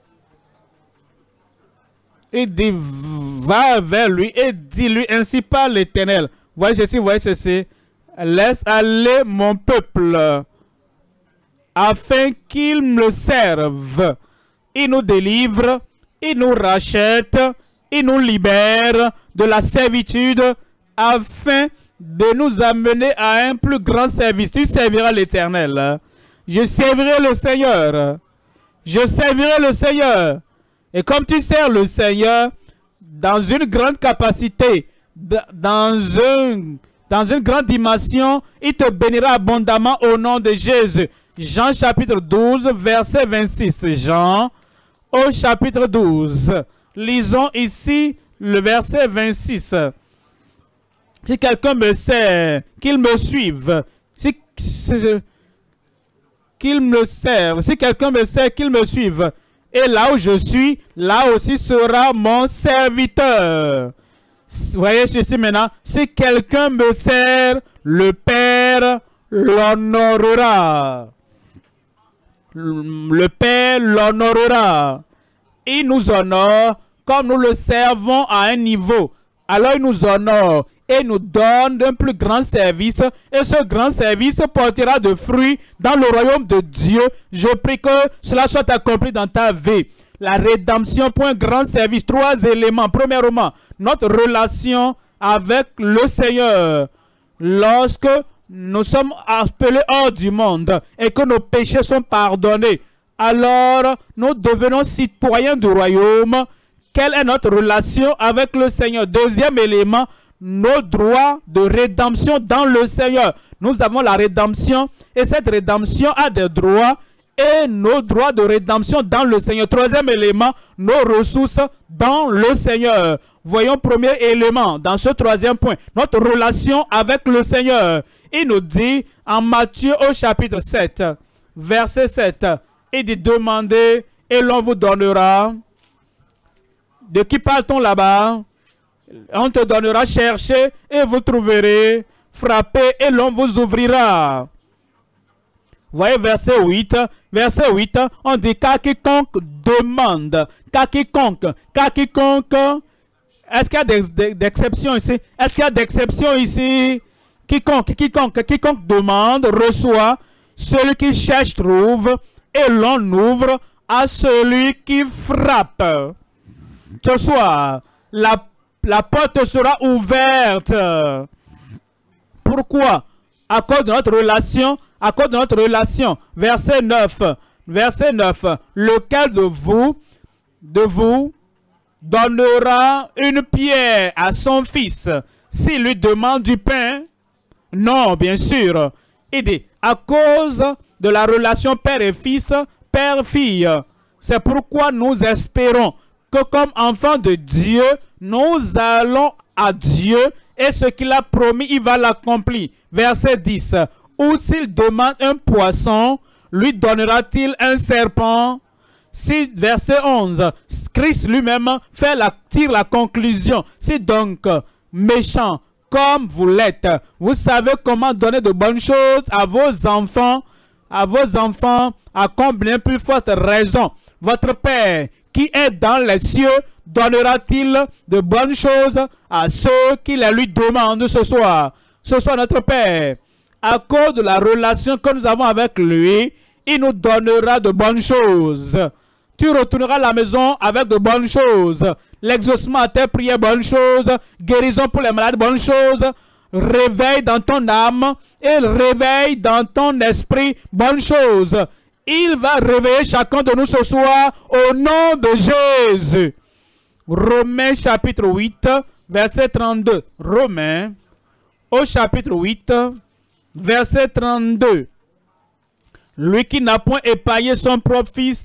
Il dit, va vers lui et dis-lui ainsi par l'Éternel. Voyez ceci, voyez ceci. Laisse aller mon peuple, afin qu'il me serve. Il nous délivre, il nous rachète, il nous libère de la servitude, afin de nous amener à un plus grand service. Tu serviras l'Éternel. Je servirai le Seigneur. Je servirai le Seigneur. Et comme tu sers le Seigneur, dans une grande capacité, dans, un, dans une grande dimension, il te bénira abondamment au nom de Jésus. Jean chapitre douze, verset vingt-six. Jean au chapitre douze. Lisons ici le verset vingt-six. Si quelqu'un me sert, qu'il me suive. Si, si, qu'il me serve. Si quelqu'un me sert, qu'il me suive. Et là où je suis, là aussi sera mon serviteur. Voyez ceci maintenant. Si quelqu'un me sert, le Père l'honorera. Le Père l'honorera. Il nous honore comme nous le servons à un niveau. Alors il nous honore et nous donne un plus grand service. Et ce grand service portera de fruits dans le royaume de Dieu. Je prie que cela soit accompli dans ta vie. La rédemption pour un grand service. Trois éléments. Premièrement, notre relation avec le Seigneur. Lorsque nous sommes appelés hors du monde et que nos péchés sont pardonnés, alors nous devenons citoyens du royaume. Quelle est notre relation avec le Seigneur? Deuxième élément, nos droits de rédemption dans le Seigneur. Nous avons la rédemption et cette rédemption a des droits et nos droits de rédemption dans le Seigneur. Troisième élément, nos ressources dans le Seigneur. Voyons premier élément dans ce troisième point, notre relation avec le Seigneur. Il nous dit en Matthieu au chapitre sept, verset sept, il dit demandez et l'on vous donnera. De qui parle-t-on là-bas? On te donnera, chercher et vous trouverez, frapper et l'on vous ouvrira. Voyez verset huit, verset huit, on dit qu'à quiconque demande, qu'à quiconque, qu'à quiconque, est-ce qu'il y a des, des exceptions ici? Est-ce qu'il y a des exceptions ici? Quiconque, quiconque, quiconque demande, reçoit, celui qui cherche trouve, et l'on ouvre à celui qui frappe. Ce soir, la, la porte sera ouverte. Pourquoi? À cause de notre relation, à cause de notre relation. Verset neuf, verset neuf, lequel de vous, de vous, donnera une pierre à son fils s'il lui demande du pain? Non, bien sûr. Il dit, à cause de la relation père et fils, père-fille. C'est pourquoi nous espérons que comme enfants de Dieu, nous allons à Dieu et ce qu'il a promis, il va l'accomplir. Verset dix. Ou s'il demande un poisson, lui donnera-t-il un serpent? Si, verset onze, Christ lui-même fait la, tire la conclusion. Si donc, méchant comme vous l'êtes, vous savez comment donner de bonnes choses à vos enfants, à vos enfants, à combien plus forte raison, votre Père qui est dans les cieux donnera-t-il de bonnes choses à ceux qui les lui demandent ce soir. Ce soir, notre Père, à cause de la relation que nous avons avec lui, il nous donnera de bonnes choses. Tu retourneras à la maison avec de bonnes choses. L'exaucement à tes prières, bonnes choses. Guérison pour les malades, bonnes choses. Réveil dans ton âme et réveil dans ton esprit, bonnes choses. Il va réveiller chacun de nous ce soir au nom de Jésus. Romains chapitre huit, verset trente-deux. Romains au chapitre huit, verset trente-deux. Lui qui n'a point épargné son propre fils,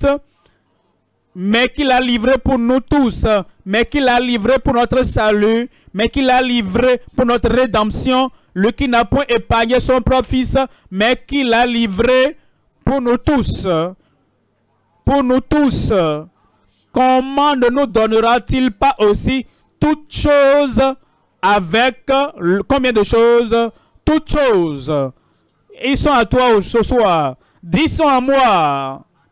mais qu'il a livré pour nous tous, mais qu'il a livré pour notre salut, mais qu'il a livré pour notre rédemption, lui qui n'a point épargné son propre fils, mais qu'il a livré pour nous tous, pour nous tous, comment ne nous donnera-t-il pas aussi toutes choses avec, combien de choses? Toutes choses. Ils sont à toi ce soir. Ils sont à moi.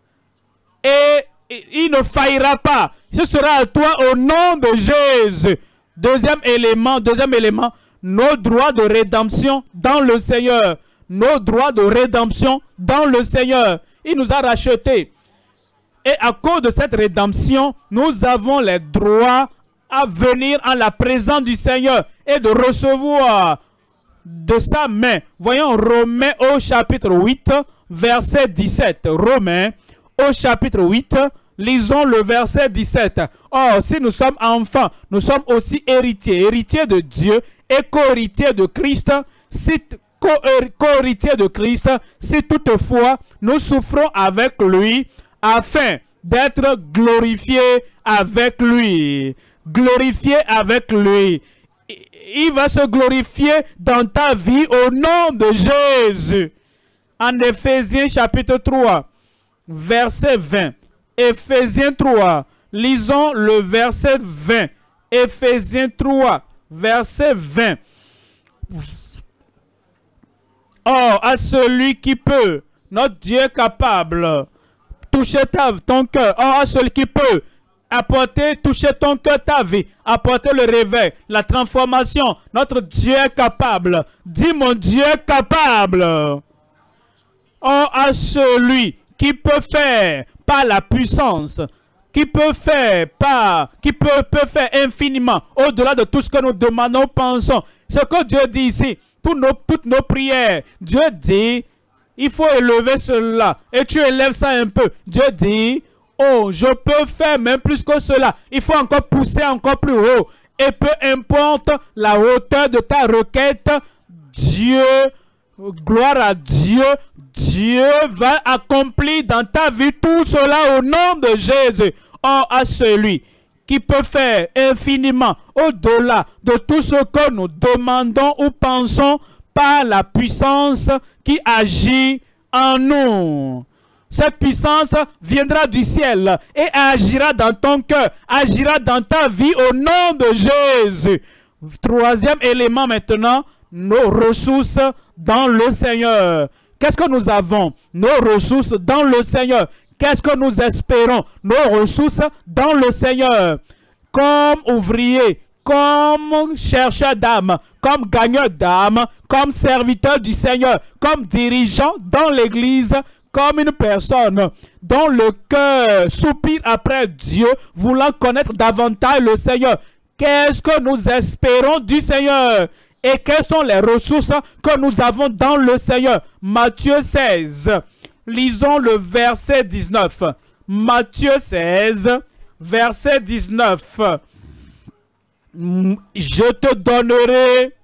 et il ne faillira pas. Ce sera à toi au nom de Jésus. Deuxième élément, deuxième élément, nos droits de rédemption dans le Seigneur. Nos droits de rédemption dans le Seigneur. Il nous a rachetés. Et à cause de cette rédemption, nous avons les droits à venir en la présence du Seigneur et de recevoir de sa main. Voyons Romains au chapitre huit, verset dix-sept. Romains au chapitre huit, lisons le verset dix-sept. Or, si nous sommes enfants, nous sommes aussi héritiers, héritiers de Dieu et co-héritiers de Christ, si co-héritiers de Christ, si toutefois nous souffrons avec lui, afin d'être glorifiés avec lui. Glorifiés avec lui. Il va se glorifier dans ta vie au nom de Jésus. En Éphésiens chapitre trois, verset vingt. Éphésiens trois, lisons le verset vingt. Éphésiens trois, verset vingt. Or, à celui qui peut, notre Dieu est capable, toucher ta, ton cœur. Or, à celui qui peut apporter, toucher ton cœur, ta vie, apporter le réveil, la transformation. Notre Dieu est capable. Dis, mon Dieu est capable. Or, à celui qui peut faire par la puissance, qui peut faire par, qui peut, peut faire infiniment, au-delà de tout ce que nous demandons, pensons. Ce que Dieu dit ici, toutes nos, toutes nos prières, Dieu dit, il faut élever cela. Et tu élèves ça un peu. Dieu dit, oh, je peux faire même plus que cela. Il faut encore pousser encore plus haut. Et peu importe la hauteur de ta requête, Dieu, gloire à Dieu, Dieu va accomplir dans ta vie tout cela au nom de Jésus. Or, à celui qui peut faire infiniment au-delà de tout ce que nous demandons ou pensons par la puissance qui agit en nous. Cette puissance viendra du ciel et agira dans ton cœur, agira dans ta vie au nom de Jésus. Troisième élément maintenant, nos ressources dans le Seigneur. Qu'est-ce que nous avons? Nos ressources dans le Seigneur. Qu'est-ce que nous espérons? Nos ressources dans le Seigneur. Comme ouvrier, comme chercheur d'âme, comme gagneur d'âme, comme serviteur du Seigneur, comme dirigeant dans l'Église, comme une personne dont le cœur soupire après Dieu, voulant connaître davantage le Seigneur. Qu'est-ce que nous espérons du Seigneur? Et quelles sont les ressources que nous avons dans le Seigneur? Matthieu seize. Lisons le verset dix-neuf. Matthieu seize, verset dix-neuf. Je te donnerai...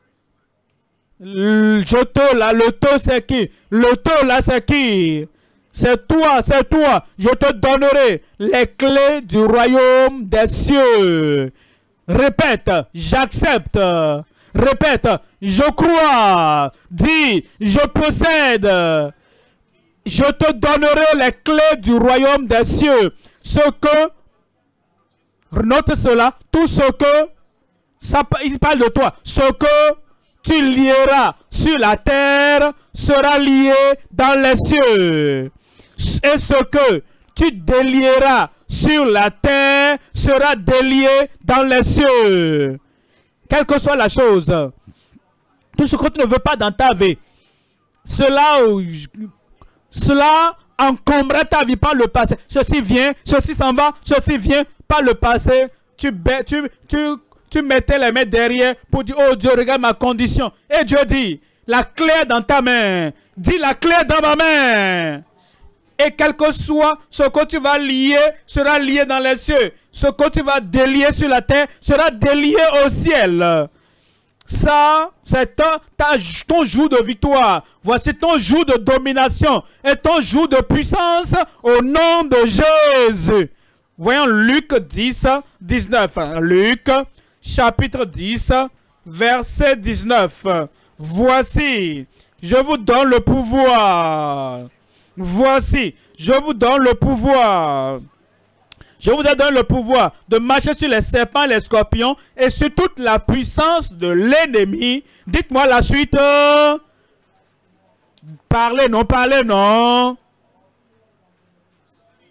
Je te là, le taux c'est qui? Le taux là c'est qui? C'est toi, c'est toi. Je te donnerai les clés du royaume des cieux. Répète, j'accepte. Répète, je crois. Dis, je possède. Je te donnerai les clés du royaume des cieux. Ce que, note cela, tout ce que, ça, il parle de toi. Ce que tu lieras sur la terre sera lié dans les cieux. Et ce que tu délieras sur la terre sera délié dans les cieux. Quelle que soit la chose, tout ce que tu ne veux pas dans ta vie, cela, cela encombrera ta vie par le passé. Ceci vient, ceci s'en va, ceci vient par le passé. Tu, tu, tu, tu mettais les mains derrière pour dire, oh Dieu, regarde ma condition. Et Dieu dit, la clé est dans ta main. Dis, la clé est dans ma main. Et quel que soit ce que tu vas lier, sera lié dans les cieux. Ce que tu vas délier sur la terre, sera délié au ciel. Ça, c'est ton jour de victoire. Voici ton jour de domination et ton jour de puissance au nom de Jésus. Voyons Luc dix, dix-neuf. Luc, chapitre dix, verset dix-neuf. Voici, je vous donne le pouvoir. Voici, je vous donne le pouvoir. Je vous ai donné le pouvoir de marcher sur les serpents, les scorpions et sur toute la puissance de l'ennemi. Dites-moi la suite. Parlez, non, parlez, non.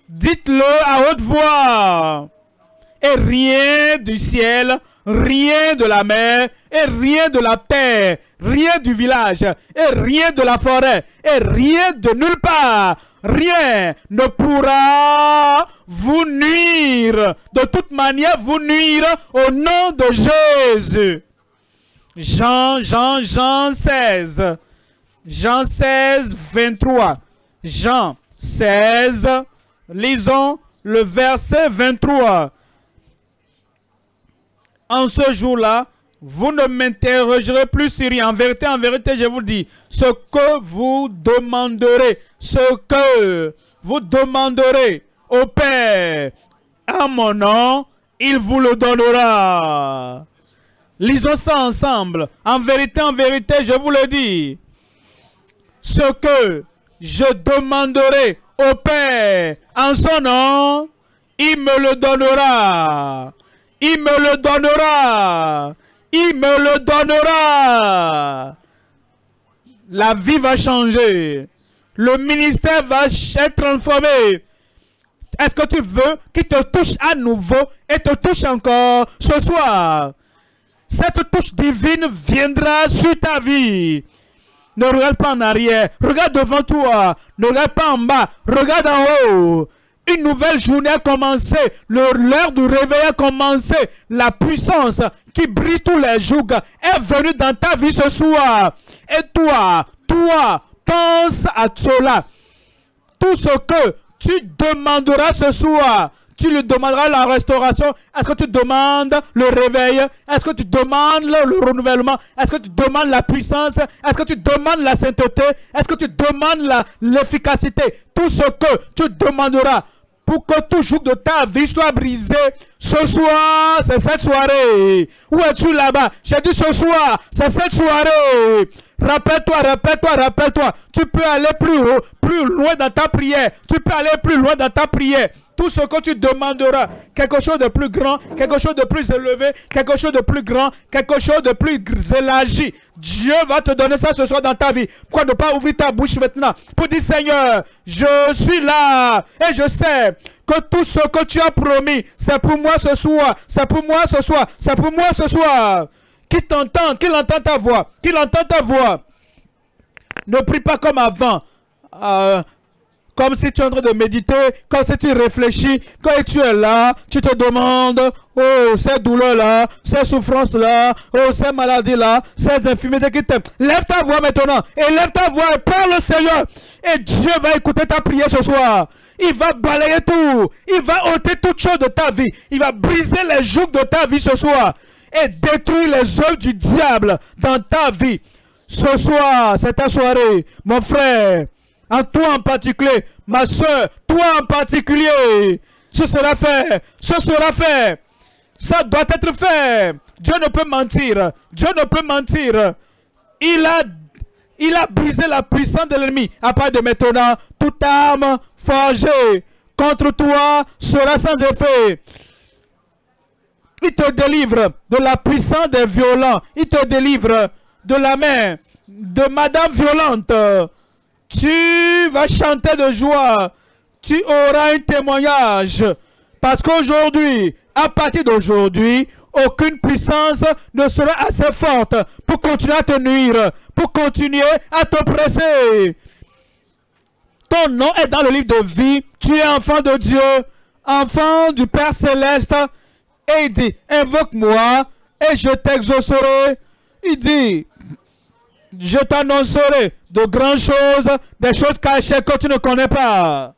Dites-le à haute voix. Et rien du ciel, rien de la mer, et rien de la terre, rien du village, et rien de la forêt, et rien de nulle part, rien ne pourra vous nuire. De toute manière, vous nuire au nom de Jésus. Jean, Jean, Jean seize. Jean seize, vingt-trois. Jean seize, lisons le verset vingt-trois. En ce jour-là, vous ne m'interrogerez plus sur rien. En vérité, en vérité, je vous dis, ce que vous demanderez, ce que vous demanderez au Père en mon nom, il vous le donnera. Lisons ça ensemble. En vérité, en vérité, je vous le dis, ce que je demanderai au Père en son nom, il me le donnera. Il me le donnera. Il me le donnera. La vie va changer. Le ministère va être transformé. Est-ce que tu veux qu'il te touche à nouveau et te touche encore ce soir? Cette touche divine viendra sur ta vie. Ne regarde pas en arrière. Regarde devant toi. Ne regarde pas en bas. Regarde en haut. Une nouvelle journée a commencé. L'heure du réveil a commencé. La puissance qui brise tous les jours est venue dans ta vie ce soir. Et toi, toi, pense à cela. Tout ce que tu demanderas ce soir, tu lui demanderas la restauration. Est-ce que tu demandes le réveil? Est-ce que tu demandes le, le renouvellement? Est-ce que tu demandes la puissance? Est-ce que tu demandes la sainteté? Est-ce que tu demandes l'efficacité? Tout ce que tu demanderas pour que tout jour de ta vie soit brisé, ce soir, c'est cette soirée. Où es-tu là-bas? J'ai dit ce soir, c'est cette soirée. Rappelle-toi, rappelle-toi, rappelle-toi. Tu peux aller plus haut, plus loin dans ta prière. Tu peux aller plus loin dans ta prière. Tout ce que tu demanderas, quelque chose de plus grand, quelque chose de plus élevé, quelque chose de plus grand, quelque chose de plus élargi. Dieu va te donner ça ce soir dans ta vie. Pourquoi ne pas ouvrir ta bouche maintenant pour dire, Seigneur, je suis là et je sais que tout ce que tu as promis, c'est pour moi ce soir, c'est pour moi ce soir, c'est pour moi ce soir. Qui t'entend, qu'il entend ta voix, qu'il entend ta voix. Ne prie pas comme avant. Euh, Comme si tu es en train de méditer, comme si tu réfléchis, quand tu es là, tu te demandes, oh, ces douleurs-là, ces souffrances-là, oh, ces maladies-là, ces infirmités qui t'aiment. Lève ta voix maintenant, et lève ta voix et parle au Seigneur. Et Dieu va écouter ta prière ce soir. Il va balayer tout. Il va ôter toutes choses de ta vie. Il va briser les jougs de ta vie ce soir. Et détruire les œuvres du diable dans ta vie. Ce soir, c'est ta soirée, mon frère. En toi en particulier, ma soeur, toi en particulier, ce sera fait, ce sera fait, ça doit être fait. Dieu ne peut mentir, Dieu ne peut mentir. Il a, il a brisé la puissance de l'ennemi. À part de maintenant, toute arme forgée contre toi sera sans effet. Il te délivre de la puissance des violents. Il te délivre de la main de madame violente. Tu vas chanter de joie. Tu auras un témoignage. Parce qu'aujourd'hui, à partir d'aujourd'hui, aucune puissance ne sera assez forte pour continuer à te nuire, pour continuer à t'oppresser. Ton nom est dans le livre de vie. Tu es enfant de Dieu, enfant du Père Céleste. Et il dit, invoque-moi et je t'exaucerai. Il dit, je t'annoncerai de grandes choses, des choses cachées que tu ne connais pas.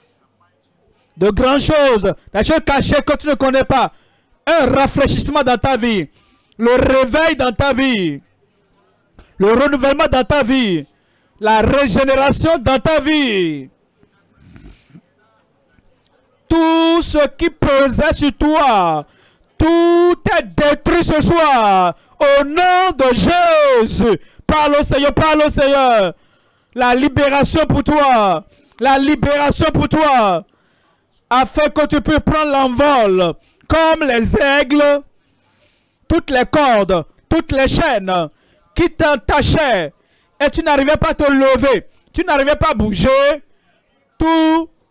De grandes choses, des choses cachées que tu ne connais pas. Un rafraîchissement dans ta vie. Le réveil dans ta vie. Le renouvellement dans ta vie. La régénération dans ta vie. Tout ce qui pesait sur toi, tout est détruit ce soir. Au nom de Jésus. Parle au Seigneur, parle au Seigneur. La libération pour toi. La libération pour toi. Afin que tu puisses prendre l'envol. Comme les aigles. Toutes les cordes, toutes les chaînes qui t'entachaient. Et tu n'arrivais pas à te lever. Tu n'arrivais pas à bouger. Tout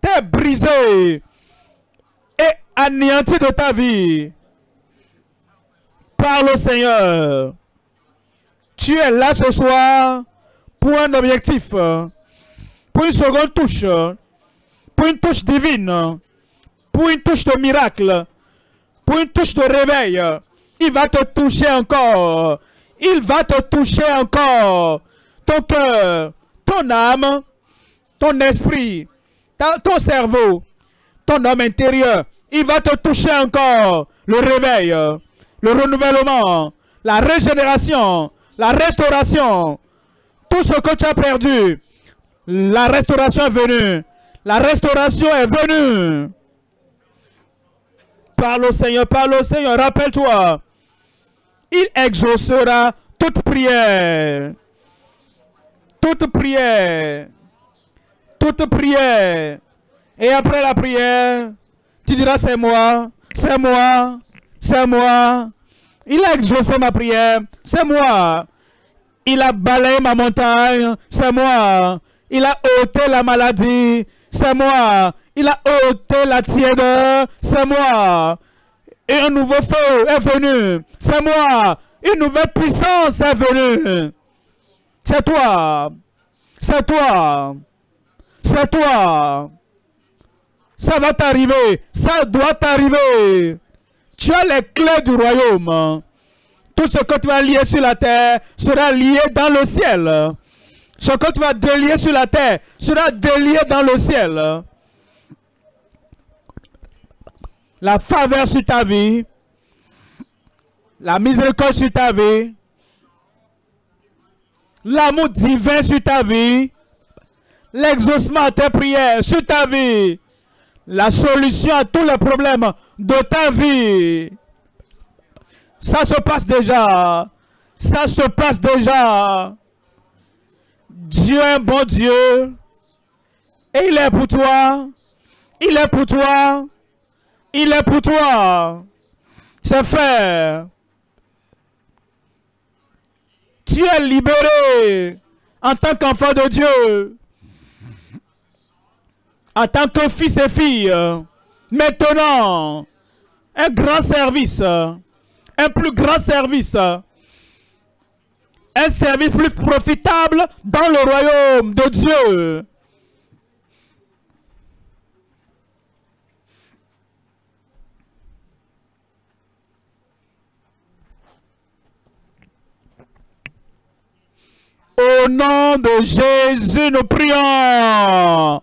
été brisé et anéanti de ta vie. Parle au Seigneur. Tu es là ce soir pour un objectif, pour une seconde touche, pour une touche divine, pour une touche de miracle, pour une touche de réveil. Il va te toucher encore. Il va te toucher encore. Ton cœur, ton âme, ton esprit, ta, ton cerveau, ton homme intérieur. Il va te toucher encore. Le réveil, le renouvellement, la régénération, la restauration. Tout ce que tu as perdu, la restauration est venue. La restauration est venue. Parle au Seigneur, parle au Seigneur. Rappelle-toi, il exaucera toute prière. Toute prière. Toute prière. Et après la prière, tu diras c'est moi, c'est moi, c'est moi. Il a exaucé ma prière, c'est moi. Il a balayé ma montagne, c'est moi. Il a ôté la maladie, c'est moi. Il a ôté la tièdeur, c'est moi. Et un nouveau feu est venu, c'est moi. Une nouvelle puissance est venue. C'est toi. C'est toi. C'est toi. Ça va t'arriver. Ça doit t'arriver. Tu as les clés du royaume. Tout ce que tu vas lier sur la terre sera lié dans le ciel. Ce que tu vas délier sur la terre sera délié dans le ciel. La faveur sur ta vie, la miséricorde sur ta vie, l'amour divin sur ta vie, l'exaucement à tes prières sur ta vie, la solution à tous les problèmes de ta vie. Ça se passe déjà. Ça se passe déjà. Dieu est un bon Dieu. Et il est pour toi. Il est pour toi. Il est pour toi. C'est fait. Tu es libéré en tant qu'enfant de Dieu. En tant que fils et fille. Maintenant, un grand service. Un plus grand service. Un service plus profitable dans le royaume de Dieu. Au nom de Jésus, nous prions.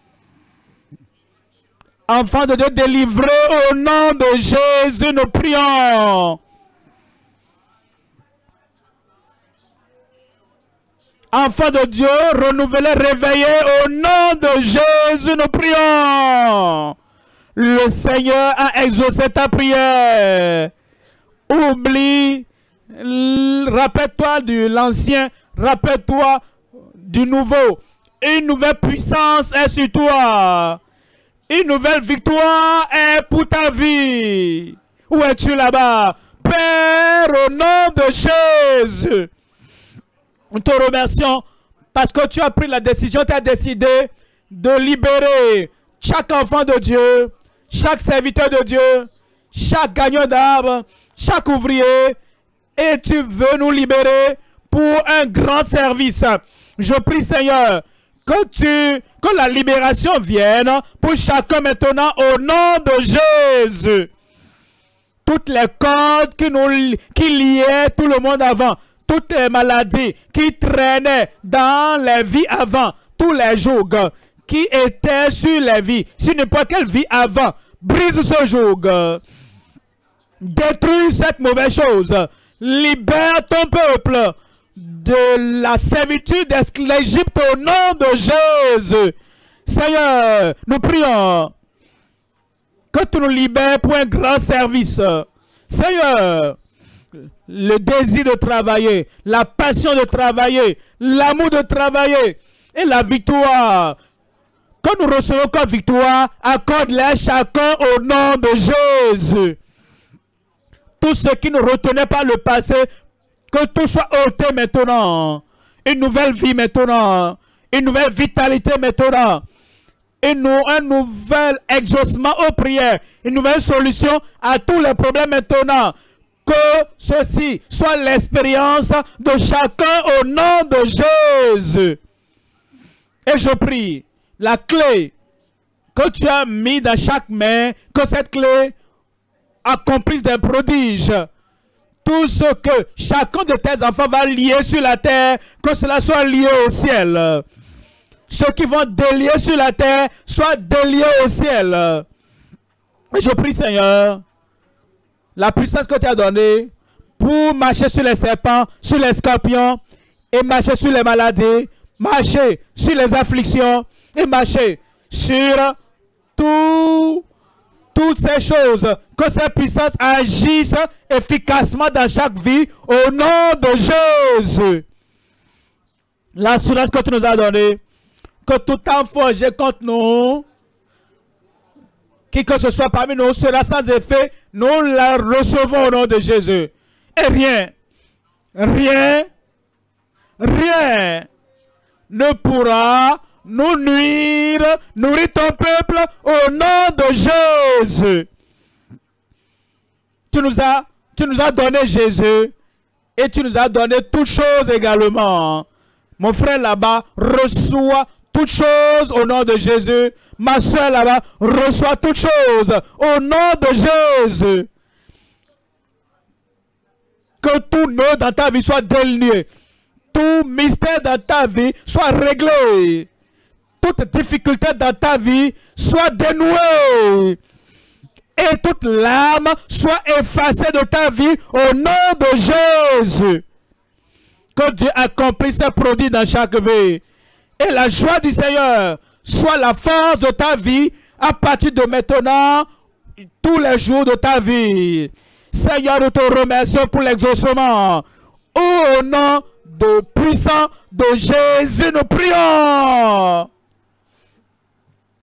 Enfants de Dieu délivrés, au nom de Jésus, nous prions. Enfants de Dieu, renouvelés, réveillés, au nom de Jésus, nous prions. Le Seigneur a exaucé ta prière. Oublie, rappelle-toi de l'ancien, rappelle-toi du nouveau. Une nouvelle puissance est sur toi. Une nouvelle victoire est pour ta vie. Où es-tu là-bas? Père, au nom de Jésus, nous te remercions parce que tu as pris la décision, tu as décidé de libérer chaque enfant de Dieu, chaque serviteur de Dieu, chaque gagnant d'âme, chaque ouvrier, et tu veux nous libérer pour un grand service. Je prie, Seigneur, que tu, que la libération vienne pour chacun maintenant au nom de Jésus. Toutes les cordes qui nous qui liaient tout le monde avant, toutes les maladies qui traînaient dans les vies avant, tous les jours qui étaient sur les vies, sur n'importe quelle vie avant, brise ce joug. Détruis cette mauvaise chose. Libère ton peuple de la servitude de l'Égypte au nom de Jésus. Seigneur, nous prions que tu nous libères pour un grand service. Seigneur, le désir de travailler, la passion de travailler, l'amour de travailler et la victoire que nous recevons comme victoire, accorde-les chacun au nom de Jésus. Tout ce qui nous retenait par le passé, que tout soit ôté maintenant. Une nouvelle vie maintenant. Une nouvelle vitalité maintenant. une, nou un nouvel exaucement aux prières, une nouvelle solution à tous les problèmes maintenant. Que ceci soit l'expérience de chacun au nom de Jésus. Et je prie, la clé que tu as mis dans chaque main, que cette clé accomplisse des prodiges. Tout ce que chacun de tes enfants va lier sur la terre, que cela soit lié au ciel. Ceux qui vont délier sur la terre, soient déliés au ciel. Et je prie, Seigneur, la puissance que tu as donnée pour marcher sur les serpents, sur les scorpions, et marcher sur les maladies, marcher sur les afflictions, et marcher sur tout, toutes ces choses, que ces puissances agissent efficacement dans chaque vie, au nom de Jésus. L'assurance que tu nous as donnée, que tout temps forgé contre nous, qui que ce soit parmi nous, sera sans effet, nous la recevons au nom de Jésus. Et rien, rien, rien ne pourra nous nuire, nourrir ton peuple au nom de Jésus. Tu nous as, tu nous as donné Jésus et tu nous as donné toutes choses également. Mon frère là-bas reçoit toutes choses au nom de Jésus. Ma soeur là-bas reçoit toutes choses au nom de Jésus. Que tout nœud dans ta vie soit délié. Tout mystère dans ta vie soit réglé. Toute difficulté dans ta vie soit dénouée. Et toute larme soit effacée de ta vie au nom de Jésus. Que Dieu accomplisse ses produits dans chaque vie. Et la joie du Seigneur soit la force de ta vie à partir de maintenant, tous les jours de ta vie. Seigneur, nous te remercions pour l'exaucement. Au nom de puissant de Jésus, nous prions.